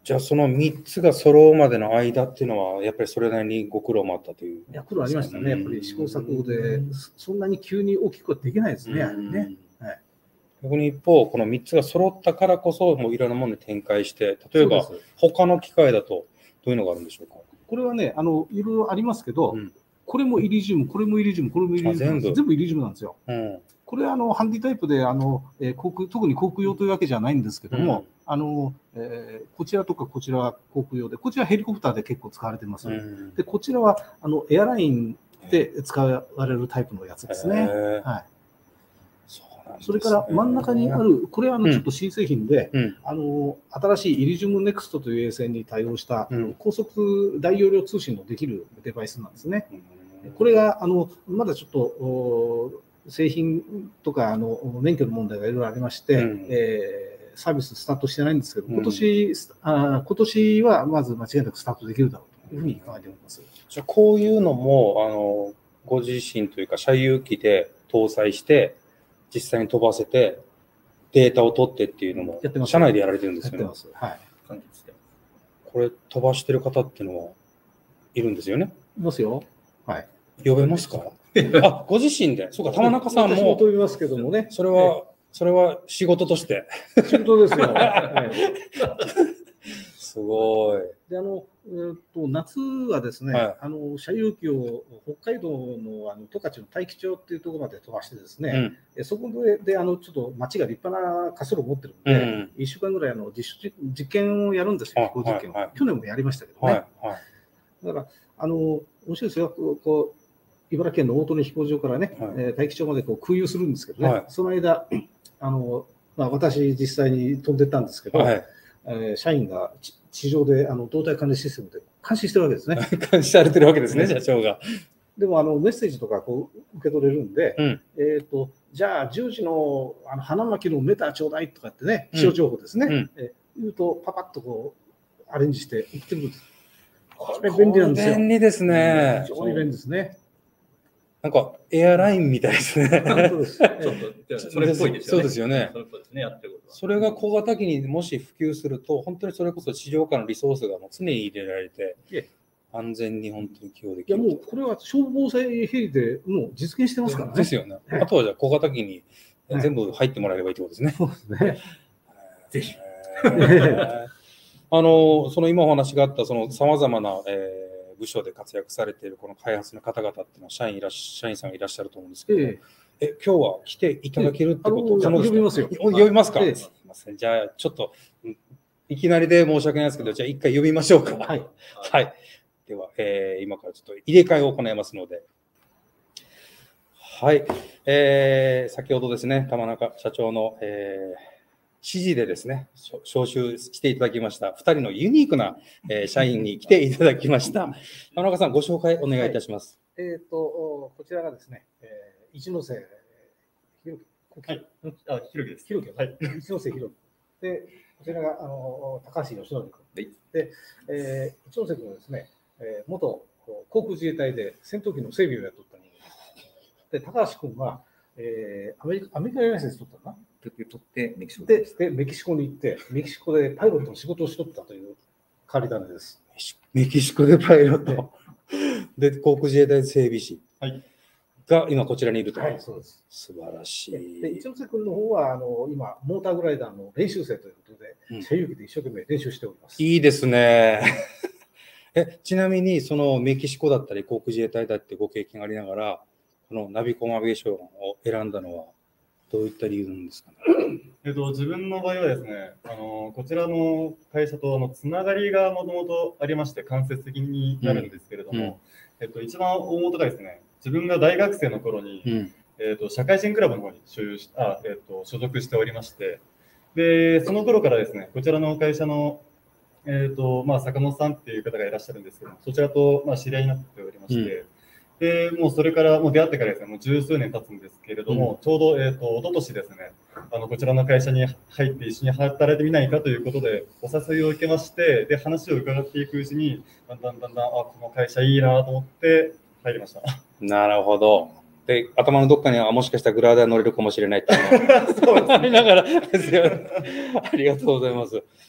じゃあそのみっつが揃うまでの間っていうのは、やっぱりそれなりにご苦労もあったという。 いや、苦労ありましたね。やっぱり試行錯誤で、そんなに急に大きくはできないですね。ね、はい、 逆に一方、このみっつが揃ったからこそ、もういろんなものに展開して、例えば他の機械だとどういうのがあるんでしょうか。 これはね、あのいろいろありますけど、うん、これもイリジウム、これもイリジウム、これもイリジウム、全部全部イリジウムなんですよ。うん、これはあのハンディタイプであの、えー、航空特に航空用というわけじゃないんですけども、うん、あのえー、こちらとかこちらは航空用で、こちらヘリコプターで結構使われてます。うん、でこちらはあのエアラインで使われるタイプのやつですね。はい。それから真ん中にある、これはあのちょっと新製品で、うん、あの新しいイリジウムネクストという衛星に対応した、うん、高速大容量通信のできるデバイスなんですね。うん、これがあのまだちょっと製品とかあの免許の問題がいろいろありまして、うん、えー、サービススタートしてないんですけど、今年、うん、あ今年はまず間違いなくスタートできるだろうというふうに考えております。 じゃあこういうのもあのご自身というか、社有機で搭載して、実際に飛ばせて、データを取ってっていうのも、社内でやられてるんですよね。 やってます。はい。 これ、飛ばしてる方っていうのはいるんですよね。 いますよ。はい。 呼べますかあ、ご自身で。そうか、玉中さんも。 私も飛びますけどもね。 それは、それは仕事として。 仕事ですよ。はい、 すごい。 で、あの、えー、と夏はですね、はい、あの社有機を北海道のあの十勝の大樹町っていうところまで飛ばしてですね、うん、そこで、であのちょっと町が立派な滑走路を持ってるので、うん、いっしゅうかんぐらいあの 実, 実験をやるんですよ、飛行実験を、はいはい。去年もやりましたけどね。はいはい、だから、あの面白いですよ、こう茨城県の大利根飛行場からね、はい、大樹町までこう空輸するんですけどね、はい、その間、あのまあ、私、実際に飛んでったんですけど、はい、えー、社員が地上であの動態管理システムで監視してるわけですね。 監視されてるわけですね、社長が。 でもあのメッセージとかこう受け取れるんで、うん、えーと、じゃあじゅうじの、あの花巻のメタちょうだいとかってね、気象情報ですね、うん、え言うとパパッとこうアレンジして送ってくるんです。これ便利なんですよ。 便利ですね。 非常に便利ですね。 なんかエアラインみたいですね。 そうです。ちょっとそれっぽいですよね。 そうですよね。 それっぽいですね、やってることは。 それが小型機にもし普及すると、本当にそれこそ地上からのリソースがもう常に入れられて、安全に本当に起用できる。 いやもうこれは消防隊ヘリでもう実現してますからね。 ですよね。あとはじゃあ小型機に全部入ってもらえればいいってことですね。 そうですね。 ぜひ。 あのその今お話があったそのさまざまな、えー部署で活躍されているこの開発の方々っていうのは社員いらっし社員さんがいらっしゃると思うんですけど、ええ、え今日は来ていただけるってこと、 ええ、呼びますよ。 呼びますか。ええ、すみません。じゃあちょっといきなりで申し訳ないですけど、じゃあ一回呼びましょうか。 はい。 はい。では、えー、今からちょっと入れ替えを行いますので、はい。えー、先ほどですね、玉中社長の、えー指示でですね、招集していただきましたふたりのユニークな、えー、社員に来ていただきました。田中さん、ご紹介お願いいたします。 はい、えっ、ー、と、こちらがですね、えー、一ノ瀬ひろき、はい、 あ、ひろきです。 ひろき、はい、一ノ瀬ひろき。で、こちらがあの高橋義則君。で、えー、一ノ瀬君はですね、えー、元航空自衛隊で戦闘機の整備をやっとった人間です。で、高橋君は、えー、アメリカ、アメリカエアライセンス取ったかな。 取ってメキシコで, でメキシコに行ってメキシコでパイロットの仕事をしとったという変わり種です。 メキシコでパイロットで航空自衛隊整備士が今こちらにいると。 はい、そうです。 素晴らしい。 で一ノ瀬君の方はあの今モーターグライダーの練習生ということで社有機で一生懸命練習しております。 いいですね。えちなみにそのメキシコだったり航空自衛隊だってご経験ありながらこのナビコンアビゲーションを選んだのはどういった理由なんですかね。 えっと、自分の場合はですね、あのこちらの会社とのつながりがもともとありまして、間接的になるんですけれども、うんうん、えっと、一番大元がですね、自分が大学生の頃に、うん、えっと、社会人クラブの方に所有しあ、えっと、所属しておりまして、で、その頃からですね、こちらの会社の、えっとまあ、坂本さんっていう方がいらっしゃるんですけども、そちらと、まあ、知り合いになっておりまして、でもうそれからもう出会ってからですね、もう十数年経つんですけれども、うん、ちょうど、えーと、一昨年ですね、あのこちらの会社に入って一緒に働いてみないかということでお誘いを受けまして、で話を伺っていくうちに、だんだんだんだん、あ、この会社いいなと思って入りました。 なるほど。で、頭のどっかにはもしかしたらグラダー乗れるかもしれないっていうのはありながらですよ。ありがとうございます。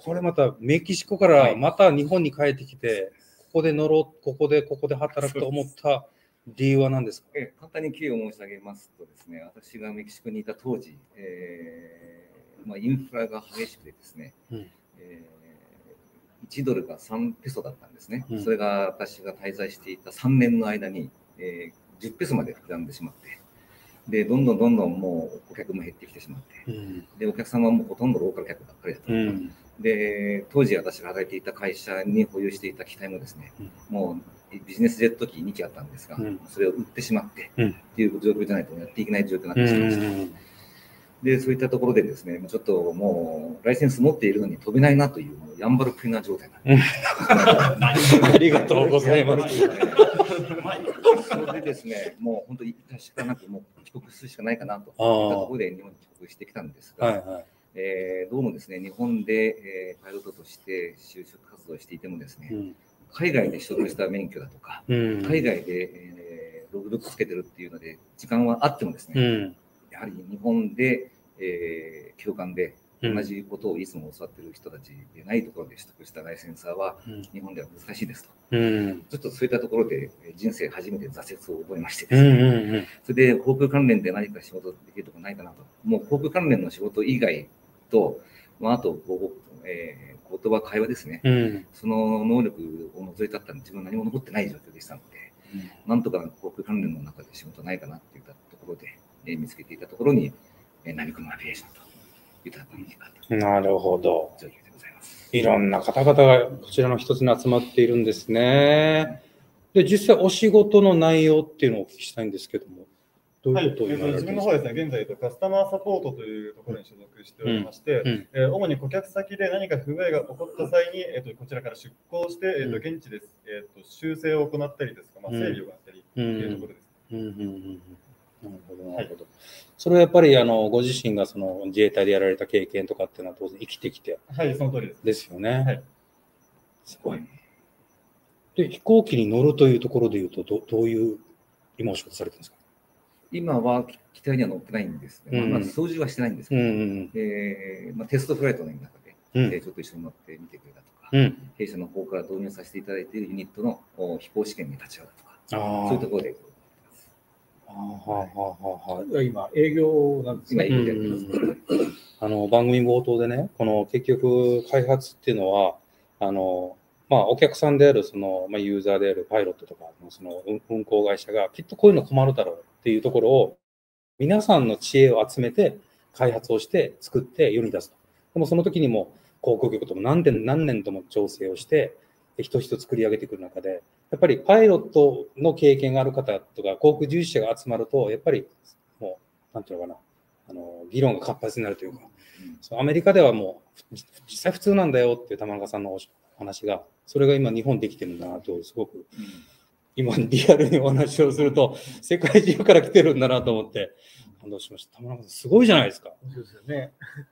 これまたメキシコからまた日本に帰ってきて、ここで乗ろう、ここで、ここで働くと思った理由は何ですか？ え簡単に経緯を申し上げますとですね、私がメキシコにいた当時、えーまあ、インフラが激しくてですね、うんえー、いちドルがさんペソだったんですね。うん、それが私が滞在していたさんねんの間に、えー、じゅうペソまで膨らんでしまって、でどんどんどんどんもう顧客も減ってきてしまって、うん、でお客様はもうほとんどローカル客ばっかりだった、うん、で当時私が働いていた会社に保有していた機体もですね、うん、もうビジネスジェット機に機あったんですが、うん、それを売ってしまって、うん、っていう状況じゃないとやっていけない状況になってしまいました、うん、でそういったところでですねちょっともうライセンス持っているのに飛べないなというもうやんばるクイナ状態なんです、 うん、ありがとうございます。 それでですね、もう本当に致し方なくもう帰国するしかないかなといったところで日本に帰国してきたんですが、はいはいえー、どうもですね、日本で、えー、パイロットとして就職活動をしていてもですね、うん、海外で取得した免許だとか、うん、海外で、えー、ログブックつけてるっていうので、時間はあってもですね、うん、やはり日本で、えー、教官で同じことをいつも教わっている人たちでないところで取得したライセンサーは、日本では難しいですと。うん、ちょっとそういったところで人生初めて挫折を覚えましてですね、うんうんうん、それで航空関連で何か仕事できるとこないかなと。もう航空関連の仕事以外と、まあ、あと、えー、言葉、会話ですね、うん、その能力を除いたったら自分は何も残ってない状況でしたので、うん、なんとか航空関連の中で仕事ないかなっていったところで、えー、見つけていたところに、えー、ナビコのアビエーションといった感じかと。 なるほど。いろんな方々がこちらの一つに集まっているんですね。で、実際お仕事の内容っていうのをお聞きしたいんですけども、どういうことを言われてるんですか？はい、自分の方はですね、現在カスタマーサポートというところに所属しておりまして、うんうんえー、主に顧客先で何か不具合が起こった際に、えー、とこちらから出向して、えー、と現地で、えー、と修正を行ったりですとか、まあ、整備を行ったりというところです。うんうんうんうんなるほど、なるほど。はい、それはやっぱりあのご自身がその自衛隊でやられた経験とかっていうのは当然生きてきて。 はい、その通りです。 ですよね。はい。すごい。で、飛行機に乗るというところでいうと、ど, どういう今お仕事されてるんですか？ 今は機体には乗ってないんですね。うん、まあ、操縦はしてないんですけど、うんうんえーまあ、テストフライトの中で、うんえー、ちょっと一緒に乗ってみてくれたとか、うん、弊社の方から導入させていただいているユニットの飛行試験に立ち会うとか、そういうところで。 はあはあはあ、今、営業なんですね。 あの番組冒頭でね、この結局、開発っていうのは、あのまあ、お客さんであるその、まあ、ユーザーであるパイロットとか、その運航会社がきっとこういうの困るだろうっていうところを、皆さんの知恵を集めて、開発をして、作って世に出すと。でもその時にも、航空局とも何年何年とも調整をして、一つ一つ作り上げてくる中で、やっぱりパイロットの経験がある方とか、航空従事者が集まると、やっぱりもう、なんていうのかな、あの議論が活発になるというか、うん、アメリカではもう、実際普通なんだよっていう玉中さんのお話が、それが今、日本できてるんだなと、すごく、うん、今、リアルにお話をすると、世界中から来てるんだなと思って、感動しました。玉中さん、すごいじゃないですか。 そうですよね。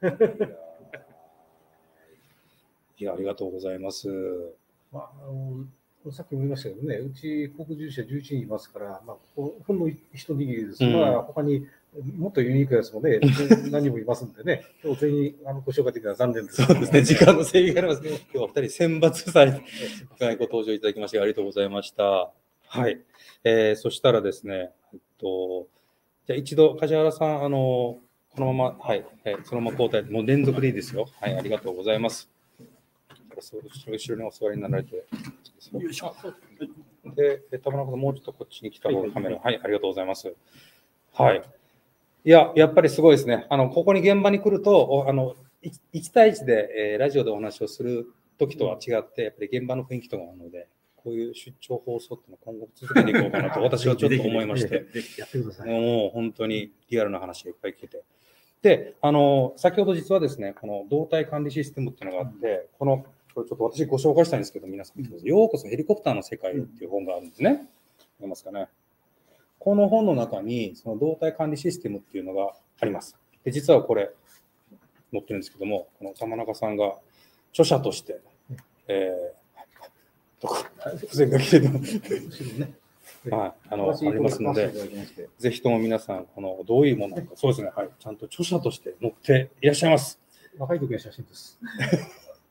いや、ありがとうございます。 まあ、あのさっきも言いましたけどね、うち航空従事者じゅういちにんいますから、まあ、ほんの一握りです。うん、まあ、他にもっとユニークなやつもね、何人もいますんでね、今日全員あのご紹介できるのは残念です。 そうですね、時間の制限がありますね。今日はふたり選抜されてご登場いただきましてありがとうございました。はい。えー、そしたらですね、えっと、じゃあ一度、梶原さん、あの、このまま、はい、えー、そのまま交代、もう連続でいいですよ。はい、ありがとうございます。後ろにお座りになられて。よいしょ。で、玉中さん、もうちょっとこっちに来た方がカメラ。はい、ありがとうございます。はい。いや、やっぱりすごいですね。あの、ここに現場に来ると、あの、いち対いちで、えー、ラジオでお話をする時とは違って、やっぱり現場の雰囲気とかなので、こういう出張放送っていうのを今後続けていこうかなと、私はちょっと思いまして、もう本当にリアルな話がいっぱい聞けて。で、あの、先ほど実はですね、この動態管理システムっていうのがあって、うん、この、これちょっと私ご紹介したいんですけど、皆さん、うん、ようこそヘリコプターの世界っていう本があるんですね。見えますかね。この本の中に、その動態管理システムっていうのがあります。で、実はこれ、載ってるんですけども、この玉中さんが著者として、えー、どこ、付箋が来てるのはい、あの、ありますので、ぜひとも皆さん、この、どういうものなのか、そうですね、はい、ちゃんと著者として載っていらっしゃいます。 若い時の写真です。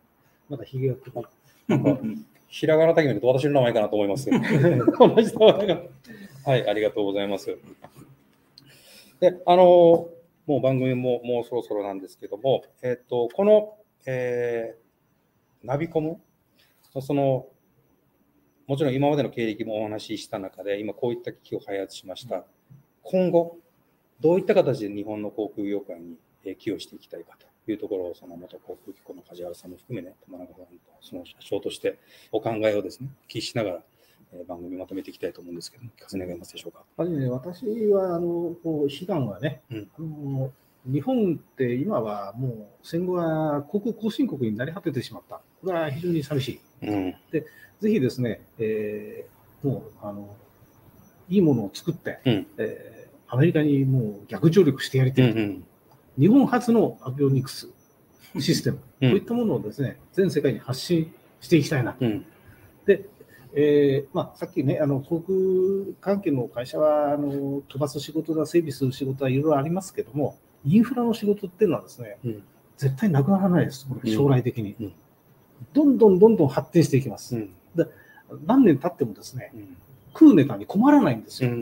まだひげがくる。 なんかひらがなだけ見ると私の名前かなと思います。同じ名前が。はい、ありがとうございます。で、あの、もう番組ももうそろそろなんですけども、えっと、この、えー、ナビコムのその、もちろん今までの経歴もお話しした中で、今こういった機器を開発しました。今後、どういった形で日本の航空業界に寄与していきたいかというところを、その元航空機構の梶原さんも含めね、玉中さんとその社長としてお考えをですね、お聞きしながら、えー、番組まとめていきたいと思うんですけども、聞かせ願いますでしょうか。 やっぱりね、私はあのこう悲願はね、うん、あの日本って今はもう戦後は航空後進国になり果ててしまった。これは非常に寂しい。うん、でぜひですね、えー、もうあのいいものを作って、うんえー、アメリカにもう逆上陸してやりたいと、うんうん、日本初のアビオニクスシステム、うん、こういったものをですね、全世界に発信していきたいな。うん、で、えーまあ、さっきね、あの航空関係の会社はあの飛ばす仕事だ、整備する仕事はいろいろありますけども、インフラの仕事っていうのはですね、うん、絶対なくならないです、これ将来的に、うんうん。どんどんどんどん発展していきます。うん、で何年経ってもですね、うん、食うネタに困らないんですよ。うん、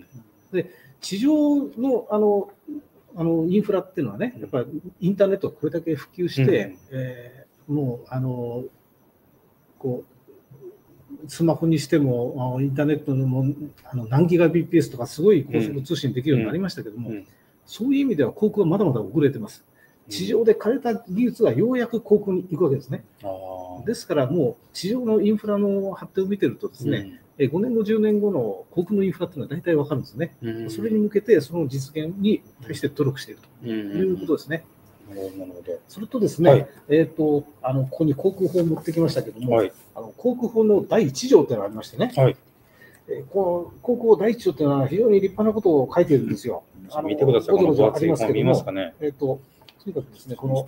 で地上のあのあのインフラっていうのはね、やっぱりインターネットがこれだけ普及して、うんえー、もうあのこうスマホにしてもインターネットのもあの何ギガ ビーピーエス とかすごい高速通信できるようになりましたけども、うんうん、そういう意味では航空はまだまだ遅れてます。地上で枯れた技術がようやく航空に行くわけですね。あですからもう地上のインフラの発展を見てるとですね、うん、ごねんご、じゅうねんごの航空のインフラっていうのは大体わかるんですね、うん。それに向けてその実現に対して努力しているということですね。なるほど。それとですね、はい、えっと、あの、ここに航空法を持ってきましたけども、はい、あの航空法のだいいち条というのがありましてね、はい、えこの航空法だいいち条というのは非常に立派なことを書いているんですよ。 うん、あの見てください、この分厚い本見ますかね。 えっととにかくですね、この、こ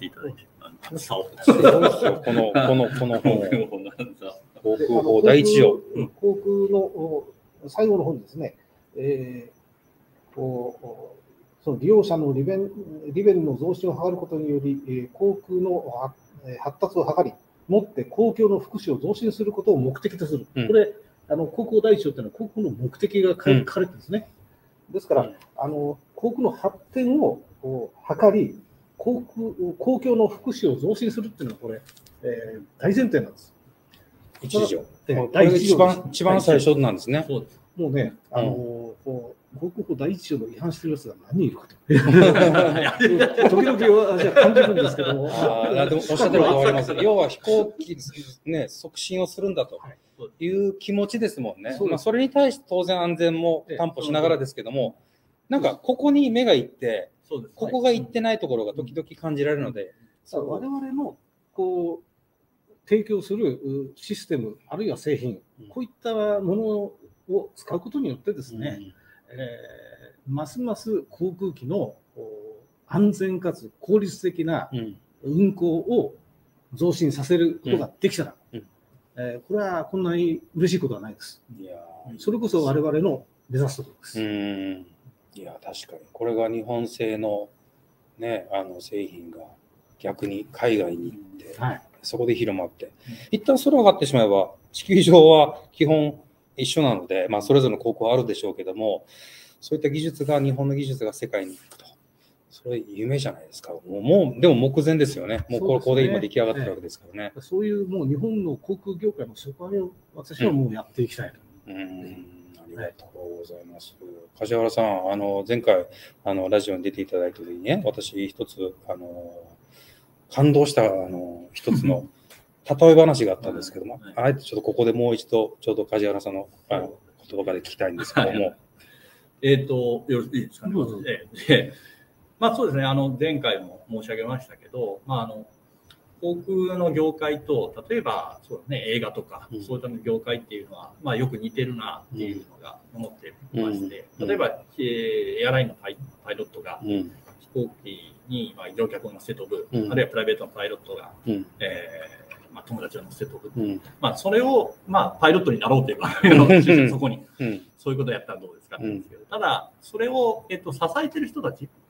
の、この、この本、航空法だいいち条。 航空の最後の本ですね、えー、こうその利用者の利便、利便の増進を図ることにより、航空の発達を図り、もって公共の福祉を増進することを目的とする。うん、これ、あの航空だいいち条というのは航空の目的が書かれてるんですね。うん、ですから、うん、あの航空の発展を図り、航空公共の福祉を増進するっていうのはこれ、えー、大前提なんです。 一条。これが一番一番最初なんですね。 そうです。もうね、あの、うん、こう航空法だいいち条の違反してるやつが何人いるかと。時々私は感じるんですけども。 あでもおっしゃってることあります。要は飛行機ね促進をするんだという気持ちですもんね。そ, まあそれに対して当然安全も担保しながらですけども、なんかここに目がいって。ここが行ってないところが時々感じられるので、 うん、我々のこう提供するシステムあるいは製品、うん、こういったものを使うことによってですね、うんえー、ますます航空機の安全かつ効率的な運航を増進させることができたら、うんうんえー、これはこんなに嬉しいことはないです。いやそれこそ我々の目指すところです。 うんいや確かにこれが日本製の、ね、あの製品が逆に海外に行って、はい、そこで広まって、うん、一旦空が上がってしまえば地球上は基本一緒なので、まあ、それぞれの航空あるでしょうけどもそういった技術が日本の技術が世界に行くとそれ夢じゃないですか。もう、もうでも目前ですよね。もうここで今出来上がってるわけですからね。 そういうもう日本の航空業界の底上げを私はもうやっていきたいと。 うんうんありがとうございます。梶原さん、あの前回あのラジオに出ていただいた時にね、私一つあの感動したあの一つの例え話があったんですけども、あえてちょっとここでもう一度ちょうど梶原さんのあの言葉から聞きたいんですけども、はい、 えっとよろしいですかね。で、まあそうですね。あの前回も申し上げましたけど、まああの航空の業界と例えばそうですね映画とか、うん、そういった業界っていうのはまあよく似てるなっていうのが思ってまして、うん、例えば、えー、エアラインのパイ、パイロットが飛行機にまあ乗客を乗せ飛ぶ、うん、あるいはプライベートのパイロットが、うんえーまあ、友達を乗せ飛ぶ、うんまあ、それをまあパイロットになろうというかそこに、うん、そういうことをやったらどうですかって言うんですけど、ただそれを、えっと、支えてる人たち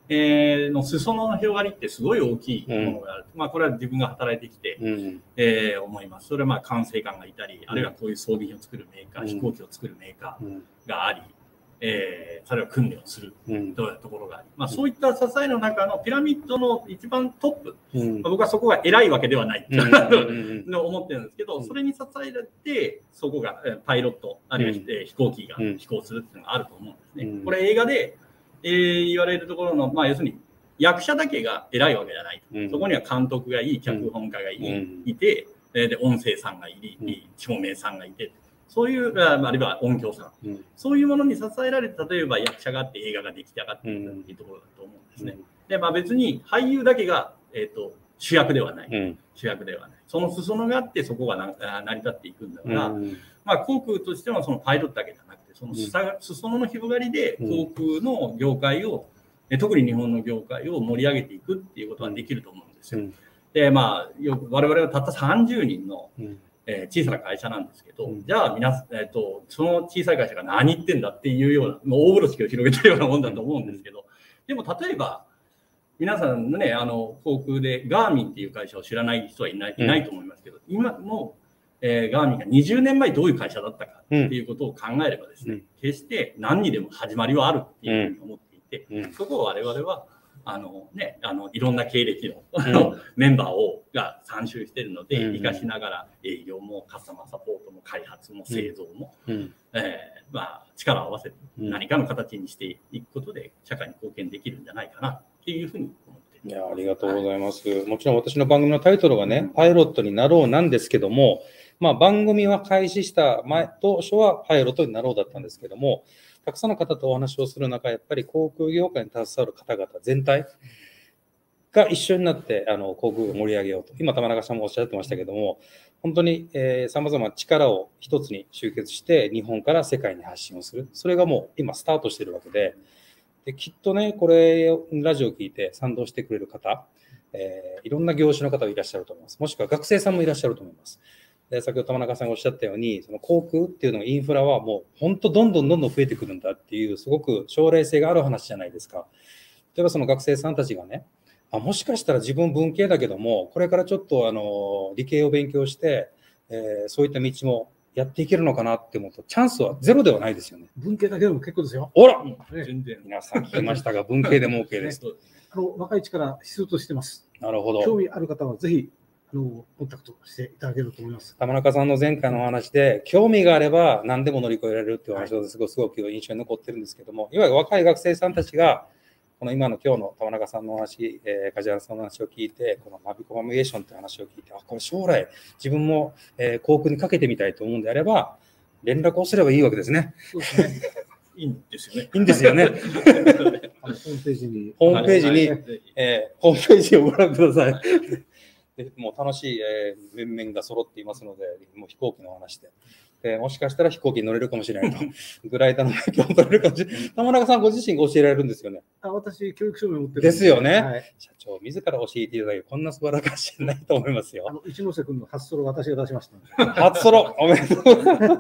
えー、の裾野の広がりってすごい大きいものがある。うん、まあこれは自分が働いてきて、うん、えー、思います。それはまあ管制官がいたり、あるいはこういう装備品を作るメーカー、うん、飛行機を作るメーカーがあり、えー、それは訓練をするというところがあり、まあそういった支えの中のピラミッドの一番トップ、うん、まあ、僕はそこが偉いわけではないと思ってるんですけど、それに支えられて、そこがパイロット、あるいは飛行機が飛行するっていうのがあると思うんですね。うん、これ映画で、えー、言われるところの、まあ、要するに役者だけが偉いわけじゃない。うん、そこには監督がいい、脚本家がいい、うん、いて、で、音声さんがいい、うん、照明さんがいて、そういう、あるいは音響さん、うん、そういうものに支えられて、例えば役者があって映画が出来上がっているっていうところだと思うんですね。うん、で、まあ別に俳優だけが、えっと、主役ではない、うん。主役ではない。その裾野があって、そこがな成り立っていくんだから、うん、まあ航空としてはそのパイロットだけじゃなくて、その裾野の広がりで航空の業界を、うん、特に日本の業界を盛り上げていくっていうことはできると思うんですよ。うん、で、まあ、よく我々はたったさんじゅうにんの、うんえー、小さな会社なんですけど、うん、じゃあ皆、えーと、その小さい会社が何言ってんだっていうような、もう大風呂敷を広げてるようなもんだと思うんですけど、でも例えば、皆さんね、あの、航空でガーミンっていう会社を知らない人はいない、いないと思いますけど、うん、今も、えー、ガーミンがにじゅうねんまえどういう会社だったかっていうことを考えればですね、うん、決して何にでも始まりはあるっていうふうに思っていて、うん、そこを我々は、あのね、あのいろんな経歴の、うん、メンバーをが参集しているので、うん、活かしながら営業もカスタマーサポートも開発も製造も、うんえーまあ、力を合わせて何かの形にしていくことで社会に貢献できるんじゃないかなっていうふうに思っています。 いや、ありがとうございます。はい、もちろん私の番組のタイトルがね、パイロットになろうなんですけども、まあ、番組は開始した前当初はパイロットになろうだったんですけども、たくさんの方とお話をする中、やっぱり航空業界に携わる方々全体が一緒になってあの航空を盛り上げようと。今、玉中さんもおっしゃってましたけども、本当にさまざまな力を一つに集結して、日本から世界に発信をする。それがもう今スタートしているわけで、できっとね、これ、ラジオを聞いて賛同してくれる方、えー、いろんな業種の方がいらっしゃると思います。もしくは学生さんもいらっしゃると思います。で先ほど玉中さんがおっしゃったように、その航空っていうのインフラはもう本当どんどんどんどん増えてくるんだっていう、すごく将来性がある話じゃないですか。例えばその学生さんたちがね、あもしかしたら自分文系だけども、これからちょっとあの理系を勉強して、えー、そういった道もやっていけるのかなって思うと、チャンスはゼロではないですよね。 文系だけでも結構ですよ。 ほら、ね、全然皆さん聞きましたが、文系でも OK です。 あの若いうちから必須としてます。 なるほど。 興味ある方はぜひあのコンタクトしていただけると思います。 玉中さんの前回のお話で、興味があれば何でも乗り越えられるっていう話がすごく、すごく印象に残ってるんですけども、いわゆる若い学生さんたちが、この今の今日の玉中さんのお話、えー、梶原さんの話を聞いて、このナビコナビゲーションという話を聞いて、あ、これ将来自分も、えー、航空にかけてみたいと思うんであれば、連絡をすればいいわけですね。 そうですね。 いいんですよね。 いいんですよね。 あのホームページに、 ホームページに、えー、ホームページをご覧ください。でもう楽しい、えー、面々が揃っていますので、もう飛行機の話で。でもしかしたら飛行機に乗れるかもしれないと。グライダーの免許を取れるかもしれない。玉中さんご自身が教えられるんですよね。 あ、私、教育証明持ってる。 ですよね。はい、社長、自ら教えていただき、こんな素晴らしいないと思いますよ。 あの一ノ瀬君の初ソロ、私が出しました。 初ソロ、おめでとうございます。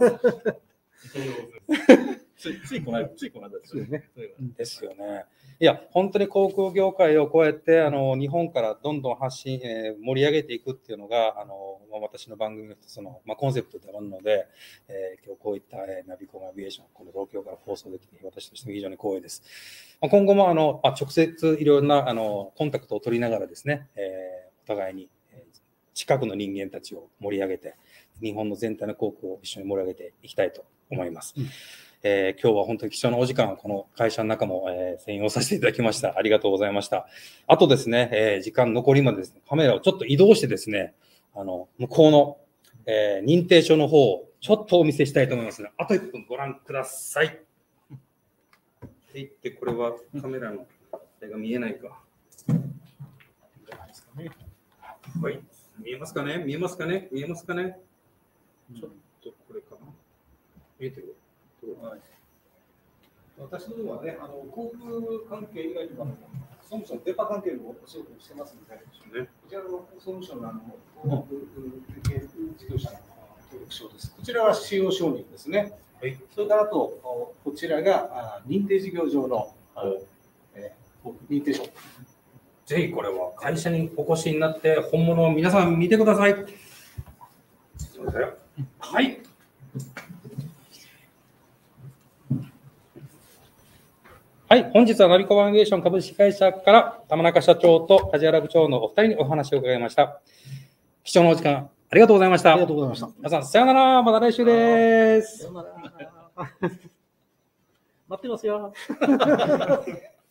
つい、ついこの間、ついこの間ですよね。 ですよね。いや、本当に航空業界をこうやってあの日本からどんどん発信、えー、盛り上げていくっていうのが、あの私の番組のその、まあ、コンセプトであるので、えー、今日こういった、えー、ナビコナビゲーション、この東京から放送できて、私としても非常に光栄です。まあ、今後もあの、まあ、直接いろんなあのコンタクトを取りながらですね、えー、お互いに、えー、近くの人間たちを盛り上げて、日本の全体の航空を一緒に盛り上げていきたいと思います。うんえー、今日は本当に貴重なお時間をこの会社の中も、えー、占用させていただきました。ありがとうございました。あとですね、えー、時間残りまでですね、カメラをちょっと移動してですね、あの、向こうの、えー、認定証の方をちょっとお見せしたいと思いますので、あといっぷんご覧ください。って言って、これはカメラのあれが見えないか。はい。見えますかね見えますかね見えますかねちょっとこれかな見えてるはい、 私どもはね、あの航空関係以外にも、総務省の電波関係のお仕事をしてますので、ね、こちらの総務省のあの航空事業者の登録証です。こちらは使用承認ですね。はい、それからあと、こちらが認定事業上の、えー、 認定証。 ぜひこれは会社にお越しになって本物を皆さん見てください。はい。はい、本日はナビコバナビゲーション株式会社から玉中社長と梶原部長のお二人にお話を伺いました。貴重なお時間ありがとうございました。 ありがとうございました。 皆さん、さようなら。また来週です。 さようなら。待ってますよ。